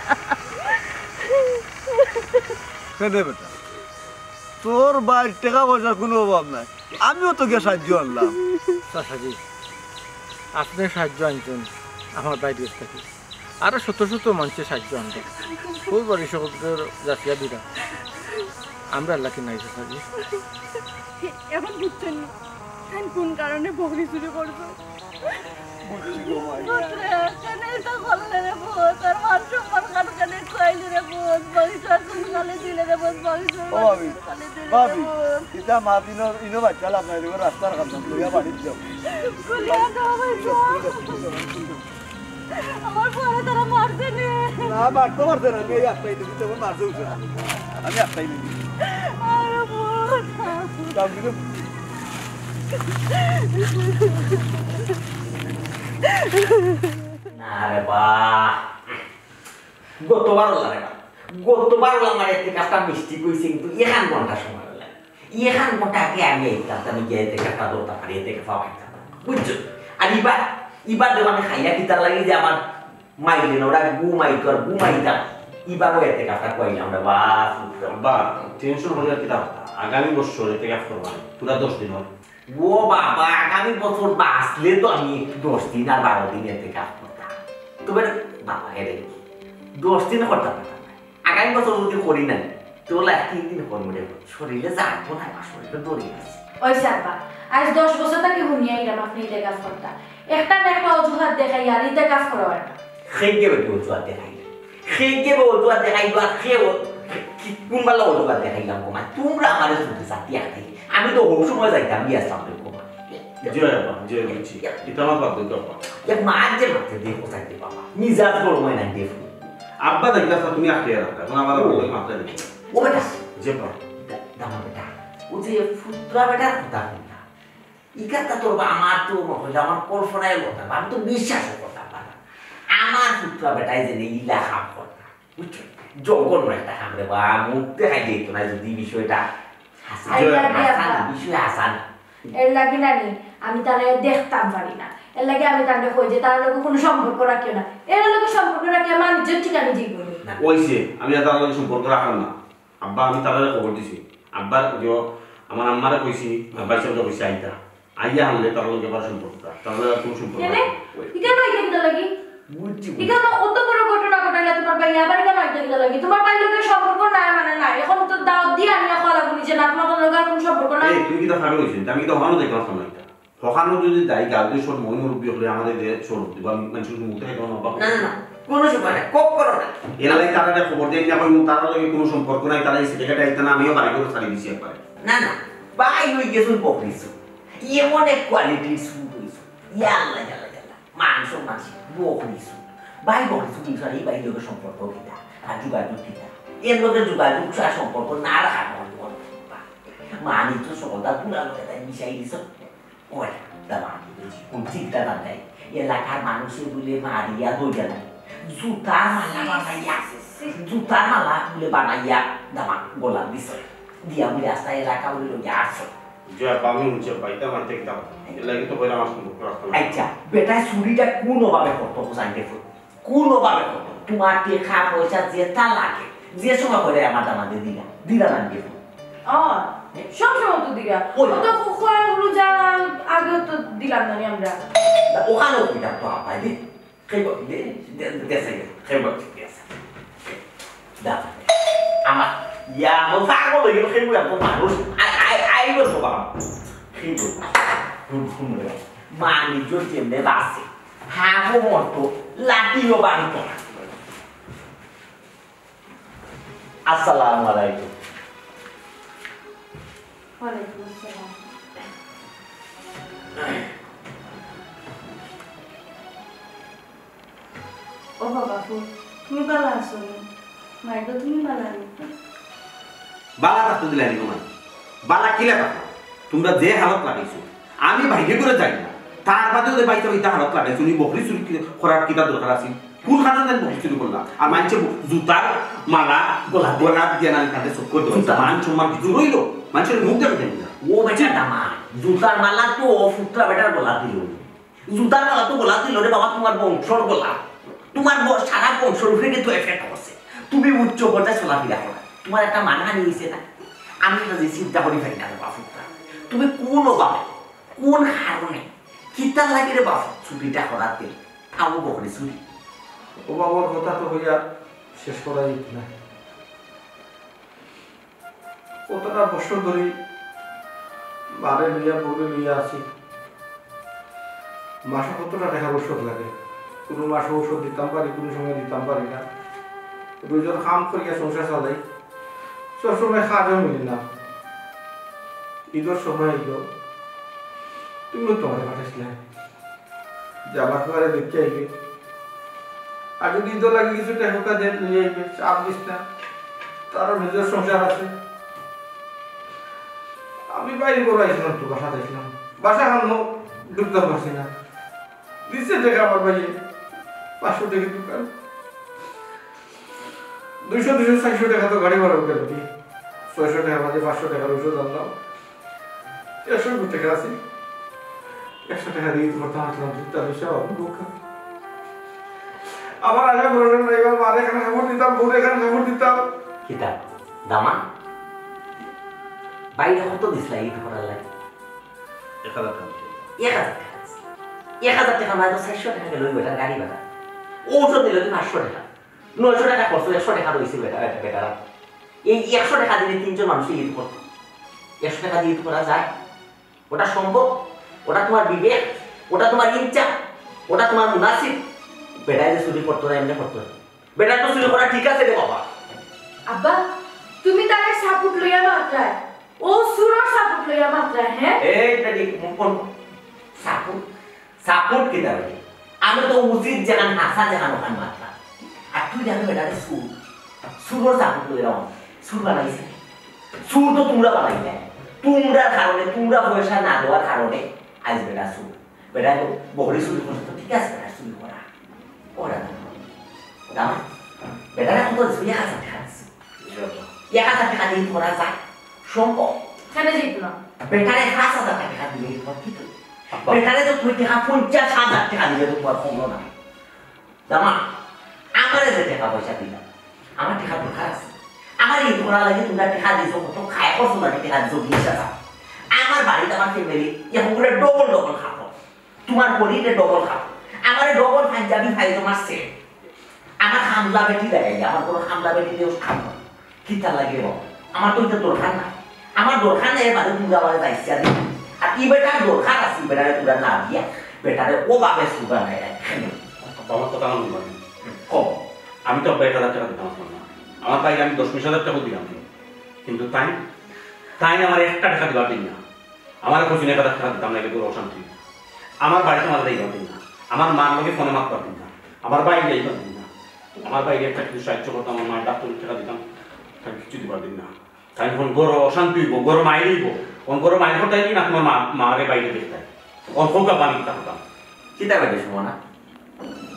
কেনে বেটা তোর বাইর টাকা পয়সার কোনো অভাব নাই আমিও তোকে সাহায্য আনলাম চাষাজি আপনি সাহায্য আনছেন আমার বাইরে থাকি আরো শত শত মানুষের সাহায্য আনবেন খুব বড় সকলের জাতীয় দিরা আমরা আল্লাহকে নাই চাষাজি এখন বুঝছেন কেন কোন কারণে বকরি চুরি করছো রাস্তার কাম বাড়ি যাও আমার পরে তারা মারছে না মারতে পারছে না আমি একটাই দিবি তখন মারতে উঠছে না আমি একটাই দিবি না রে বা গতবার লাগে না গতবার আমার এতে কাজটা মিষ্টি কইছে কিন্তু এখান ঘন্টা সময় লাগে এখান ঘন্টা আগে আমি এইতাম আমি গিয়ে এতে কাজটা দৌড়তাম আর এতে খাওয়া খাইতাম বুঝছো আর এবার এবার দেখো আমি খাইয়া কিতার লাগে যে আমার মাইলে না ওরা গু মাইতো আর গু মাইতাম এবারও এতে কাজটা কইলাম রে বা বা টেনশন হলে কিতা আগামী বছর এতে কাজ করবা পুরা দশ দিন হবে ও বাবা আগামী বছর বাঁচলে তো আমি দশ দিন আর বারো দিন এতে কাজ করতাম তবে বাবা হেরে দশ দিন করতাম আগামী বছর যদি করি না তোলা তিন দিন করবো রে শরীরে যাবো না আমার শরীরে দৌড়িয়ে গেছে ওই সারবা আজ দশ বছর থেকে হুনিয়া এলাম আপনি ইতে কাজ করতা একটা না একটা অজুহাত দেখাই আর ইতে কাজ করা না খেয়ে বেটি অজুহাত দেখাই খেয়ে বে অজুহাত দেখাইব আর খেয়ে কোনবেলা অজুহাত দেখাইলাম কমা তোমরা আমার শুনতে চাতি আগে আমি তো হোক সময় যাইতাম বিয়ে আসলাম কমা জয় বাবা জয় বুঝছি এটা আমার বাদ দিতে বাবা এক মাঝে মাঝে দিয়ে কোথায় দে বাবা মিজাজ গরম হয় না দেখো আব্বা দেখলাস তুমি আটকে রাখা এখন আমার ওই মাথা নেই ও বেটা যে বাবা দামা বেটা ও যে ফুটরা বেটা কথা না ইকাতা তোর আমার তো হইলে আমার কল্পনায় কথা আমি তো বিশ্বাস করতাম না আমার ফুটরা বেটাই যে ইলা হাম করতা বুঝছো জগন একটা হাম রে বা মুক্তি খাই দিত না যদি বিষয়টা হাসান বিষয় হাসান এর লাগে না নি আমি তারে দেখতাম পারি না এর লাগে আমি তারে কই যে তার লগে কোনো সম্পর্ক রাখিও না এর লগে সম্পর্ক রাখি আমার নিজের ঠিকানা দিব ওইছে আমি আর তার লগে সম্পর্ক রাখলাম না আব্বা আমি তার খবর দিছি আব্বার যে আমার আম্মারে কইছি আব্বা সবটা কইছি আইতা আইয়া আনলে তার লগে আবার সম্পর্ক তাহলে কোন সম্পর্ক কেন ইকা নয় কেন লাগি বুঝছি ইকা না অত বড় ঘটনা ঘটাইলা তোমার ভাই আবার কেন আইতা কেন লাগি তোমার ভাই লগে সম্পর্ক নাই মানে নাই এখন তো দাওয়াত দিয়া আনিয়া খাওয়া লাগনি যে না তোমার লগে কোনো সম্পর্ক নাই এই তুমি কি তা ভাবে কইছিস আমি তো হনো দেখলাম না এটা হখানো যদি দাই গালতে সব মই মুরব্বি হলে আমাদের যে ছোট দিবা মানুষের মুখে খাইতো না বাবা না না না কোনো সময় না কক করো না এরা লাগে তারা খবর দেই না কই তার লগে কোনো সম্পর্ক নাই তারা এই সিলেক্ট আইতা না আমিও বাড়ি করে ছাড়ি দিছি একবার না না বাই হই গেছুন পকরিছো এমন এক কোয়ালিটির সুর হইছো ইয়া আল্লাহ আল্লাহ আল্লাহ মানুষ মানুষ বকরিছো বাই বকরিছো কি সারি বাই লোকের সম্পর্ক কিটা আর যোগাযোগ কিটা এর লোকের যোগাযোগ সারা সম্পর্ক না রাখা মানি তো সকলটা পুরা লোকে তাই মিশাই দিছ ওই দাবা কোন চিন্তা না দেয় এলাকার মানুষের বলে মারিয়া হয়ে গেল জুতার মালা বানাইয়া জুতার মালা বলে বানাইয়া দামা গোলাপ দিছ দিয়া বলে রাস্তা এলাকা বলে লইয়া আসছো জয় বাবু উঠছে পাইতে আমার থেকে দাও এর লাগি তো বইরা আমার সম্পর্ক রাখতে না আচ্ছা বেটা চুরিটা কোন ভাবে করতো জানতে ফুল কোন ভাবে করতো তোমার টেকা পয়সা যেটা লাগে যে সময় করে আমার দামাতে দিলা দিলা না দিয়ে ও সব সময় তো দিগা ও তো খোয়া হলো যা আগে তো দিলাম না আমরা ওখানে ওইটা তো আপাই দে খেব দে দেশে খেব দেশে দা আমার ইয়া mo পাগল হয়ে গেল খেব এত মানুষ আই আই আই বলছো বাবা খেব হুম হুম মানি জোর যেমনে বাসে হাগো মতো লাটিও বানতো আসসালামু আলাইকুম ওয়ালাইকুম আসসালাম ও বাবা তুমি ভালো আছো মাই তো তুমি ভালো আছো বালা থাকতে দিলাই নি মানে বালা কিলা থাকো তোমরা যে হালত লাগাইছো আমি বাইরে করে যাই না তার বাদেও যে বাইতে বাইতে হালত লাগাইছো নি বকরি চুরি করার কিটা দরকার আছে কোন খানা দেন বকরি চুরি করলা আর মানছে জুতার মালা গোলা গোলা দিয়ে না কাটে সব করে দিও মান সম্মান কিছু রইলো মানুষের মুখ দেখে দেন ও বেটা দামা জুতার মালা তো ও ফুটরা বেটার গলা দিল জুতার মালা তো গলা দিল রে বাবা তোমার বংশর গলা তোমার সারা বংশর উপরে কিন্তু এফেক্ট করছে তুমি উচ্চ পর্যায়ে চলাফেরা করো তোমার একটা মানহানি হয়েছে না আমি তো যে চিন্তা করি ভাই না বাবা ফুটরা তুমি কোন ভাবে কোন কারণে কিতা লাগে রে বাবা ছুটিটা করার দিল আবু বকরি ছুটি ও বাবার কথা তো হইয়া শেষ করা যেত না কতটা বছর ধরে বারে লইয়া বলে লইয়া আছি মাসে কতটা টাকা ঔষধ লাগে কোনো মাসে ঔষধ দিতাম পারি কোনো সময় দিতাম পারি না দুইজন কাম করিয়া সংসার চালাই সবসময় কাজও মিলি না ঈদের সময় এলো তুমিও তোমার পাঠাইছিলে যে আমার ঘরে দেখতে আইবে আর যদি ঈদও লাগে কিছু টাকা দিয়ে নিয়ে আইবে চাপ দিস না তারও নিজের সংসার আছে আমি বাইরে করে আইছিলাম তো বাসা দেখলাম বাসা খানো ঢুকতে পারছি না দিচ্ছে টাকা আমার ভাইয়ে পাঁচশো টাকা দোকান দুইশো দুইশো চারশো টাকা তো গাড়ি ভাড়া উঠে যাবি ছয়শো টাকা মাঝে পাঁচশো টাকার ওষুধ আনলাম একশো টাকা আছে একশো টাকা দিয়ে করতাম আসলাম চিন্তা বিষয় আমার আশা করেন না এবার মার এখানে খবর দিতাম বোন এখানে খবর দিতাম কিতা দামা বাইরে কত দিছিল ঈদ করার লাগে এক হাজার টাকা এক হাজার টাকা এক হাজার টাকা নয় তো চারশো টাকা গেল বেটার গাড়ি ভাড়া ঔষধ দিল পাঁচশো টাকা নয়শো টাকা খরচ একশো টাকা রয়েছে বেটা বেটারা এই একশো টাকা দিলে তিনজন মানুষই ঈদ করতো একশো টাকা দিয়ে ঈদ করা যায় ওটা সম্ভব ওটা তোমার বিবেক ওটা তোমার ইচ্ছা ওটা তোমার মুনাসিব বেটায় যে চুরি করতো না এমনি করতো বেটার তো চুরি করা ঠিক আছে রে বাবা আব্বা তুমি তাকে সাপোর্ট লইয়া মাত্রায় ও সুরর সাপোর্ট লইয়া মাত্রায় হ্যাঁ এইটা দেখ কোন সাপোর্ট সাপোর্ট কি দাঁড়াবে আমি তো উচিত যেখানে হাসা যেখানে ওখানে মাত্রা আর তুই জানো বেটারে সুর সুরর সাপোর্ট লইয়া সুর বানাইছে সুর তো তোমরা বানাইলে তোমরা কারণে তোমরা পয়সা না দেওয়ার কারণে আজ বেটা সুর বেটা বহরি চুরি করছে তো ঠিক আছে বেটা চুরি করা ওরা দাম বেটারা কত এক হাজার টাকা এক হাজার টাকা দিয়ে করা যায় সম্ভব কেন যেত না বেটারে পাঁচ হাজার টাকা দিলে কি তো বেটারে তো তুই টাকা পঞ্চাশ হাজার টাকা দিলে তো তোমার কমলো না দামা আমার যে টাকা পয়সা দিলাম আমার টাকা দরকার আছে আমার এই করা লাগে তোমরা টাকা দিয়েছো কত খায় করছো না টাকা দিয়েছো বিশ হাজার আমার বাড়িতে আমার ফ্যামিলি এখন করে ডবল ডবল খাবো তোমার পরিতে ডবল খাবো আমার ডবল পাঞ্জাবি খাই তোমার সে আমার হামলা বেটি লাগাই আমার কোনো হামলা বেটি দিয়েও খাবো কি তার লাগে আমার তো এটা দরকার না আমার দরকার নেই বাদে তুমি আমার দায়িত্ব দিই আর কি বেটার দরকার আছে বেটারে তোমরা না দিয়া বেটারে ও বাবে সুগার নাই আমার কথা আমার মনে কম আমি তো এক হাজার টাকা দিতাম না আমার ভাইকে আমি দশ বিশ হাজার টাকা দিলাম কিন্তু তাই তাই আমার একটা টাকা দিবার দিন না আমার খুশি এক হাজার টাকা দিতাম না এগুলো অশান্তি আমার বাড়িতে আমার দিবার দিন না আমার মার লোকে ফোনে মাত পারতেন না আমার বাইরে যাইবার দিন না আমার বাইরে একটা কিছু সাহায্য করতাম আমার মায়ের ডাক্তার টাকা দিতাম তাই কিছু দিবার দিন না তাই এখন গরো অশান্তি হইব গরো মায়ের হইব কোন গরো মায়ের করতাই না তোমার মা মারে বাইরে দেখতাই অল্প পানি দিতে হতাম চিন্তা করে শোনো না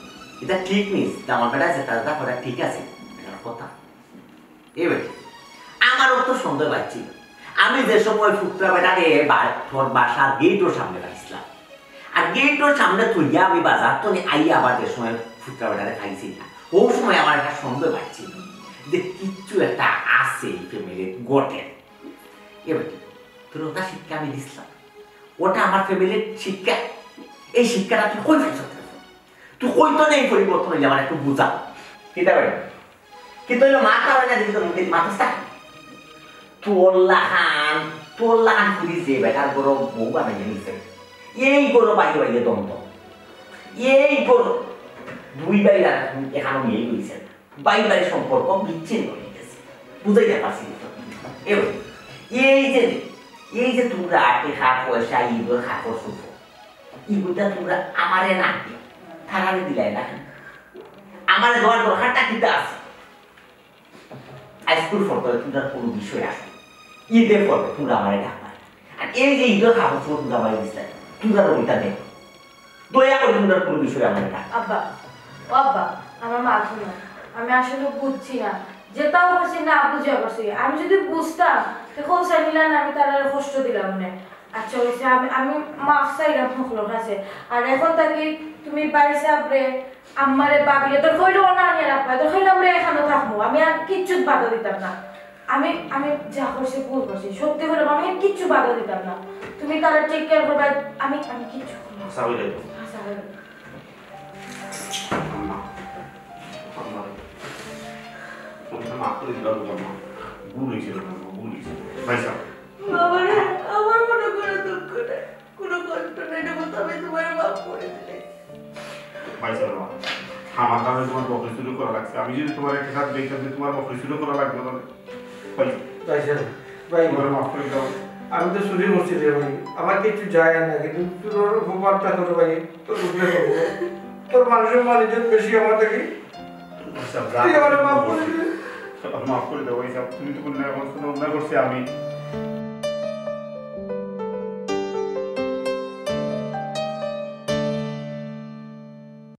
এটা ঠিক নিস আমার বেটা আছে তার কথা ঠিক আছে এটার কথা এবার আমারও তো সন্দেহ পাচ্ছিল আমি যে সময় ফুটরা বেটাকে তোর বাসার গেটের সামনে রাখছিলাম আর গেটের সামনে তুইয়া আমি বাজার তো আই আবার যে সময় ফুটরা বেটাকে খাইছি না ও সময় আমার একটা সন্দেহ পাচ্ছিল যে কিচ্ছু একটা আছে ফ্যামিলির গোটে এবার তোর ওটা শিক্ষা আমি দিছিলাম ওটা আমার ফ্যামিলির শিক্ষা এই শিক্ষাটা তুই কই পাইছ তুই কই তো নেই পরিবর্তন হইলে আমার একটু বুঝা কিতা বেটা কিন্তু হইলো মাথা হয় না যদি তোর মুখে মাথা তোল্লা খান তোল্লা খান পুলিশ যে বেটার বড় বউ বানাইয়ে নিছে এই বড় বাইরে বাইরে দন্ত এই বড় দুই বাইরে এখানে নিয়ে গেছে বাইরে বাইরে সম্পর্ক বিচ্ছিন্ন হয়ে গেছে বুঝাইতে পারছি এবার এই যে এই যে তোমরা টেকা পয়সা ঈদের খাপড় সুফো ইগুলা তোমরা আমারে না থানারে দিলাই না আমারে দেওয়ার দরকারটা কিতা আছে হাইস্কুল ফটো তোমরা কোনো বিষয় আছে ঈদের ফটো তোমরা আমারে ডাকবা আর এই যে ঈদের খাপড় সুফো তোমরা আমারে দিছিলে তোমরা ওইটা দেখো দয়া করে তোমরা কোনো বিষয় আমারে ডাক আব্বা ও আব্বা আমার মাথা না আমি আসলে বুঝছি না যেটাও করছি না বুঝে করছি আমি যদি বুঝতাম তো খোঁজা নিলাম আমি তারা কষ্ট দিলাম না আচ্ছা হয়েছে আমি আমি মাফ চাইলাম সকলের কাছে আর এখন তাকে তুমি বাড়িতে আপরে আমারে বাবিলে তোর কইলেও না নিয়ে রাখবা তোর কইলে আমরা এখানে থাকবো আমি আর কিচ্ছু বাধা দিতাম না আমি আমি যা করছি ভুল করছি সত্যি করে আমি কিচ্ছু বাধা দিতাম না তুমি তারা টেক কেয়ার করবা আমি আমি কিচ্ছু আশা হইলে তো আশা করি মাফ করে দিলাম তোমার ভুল হয়েছে ভুল হয়েছে ভাই সাহেব আমার আমার মনে করে দুঃখ নেই কোনো কষ্ট নেই না বলতে আমি তোমার মাফ করে দিলে ভাই সাহেব আমার কারণে তোমার বকরি শুরু করা লাগছে আমি যদি তোমার একটা সাথে দেখতাম যে তোমার বকরি শুরু করা লাগবে না ভাই ভাই সাহেব, ভাই তোমার মাফ করে দাও আমি তো চুরি করছি রে ভাই আমার কিছু যায় না কিন্তু তোর উপকারটা করো ভাই তোর উপরে করবো তোর মানুষের মালিকের বেশি আমার থেকে তুই আমার মাফ করে দে মাফ করে দাও ভাই সাহেব তুমি তো কোনো অন্যায় করছি আমি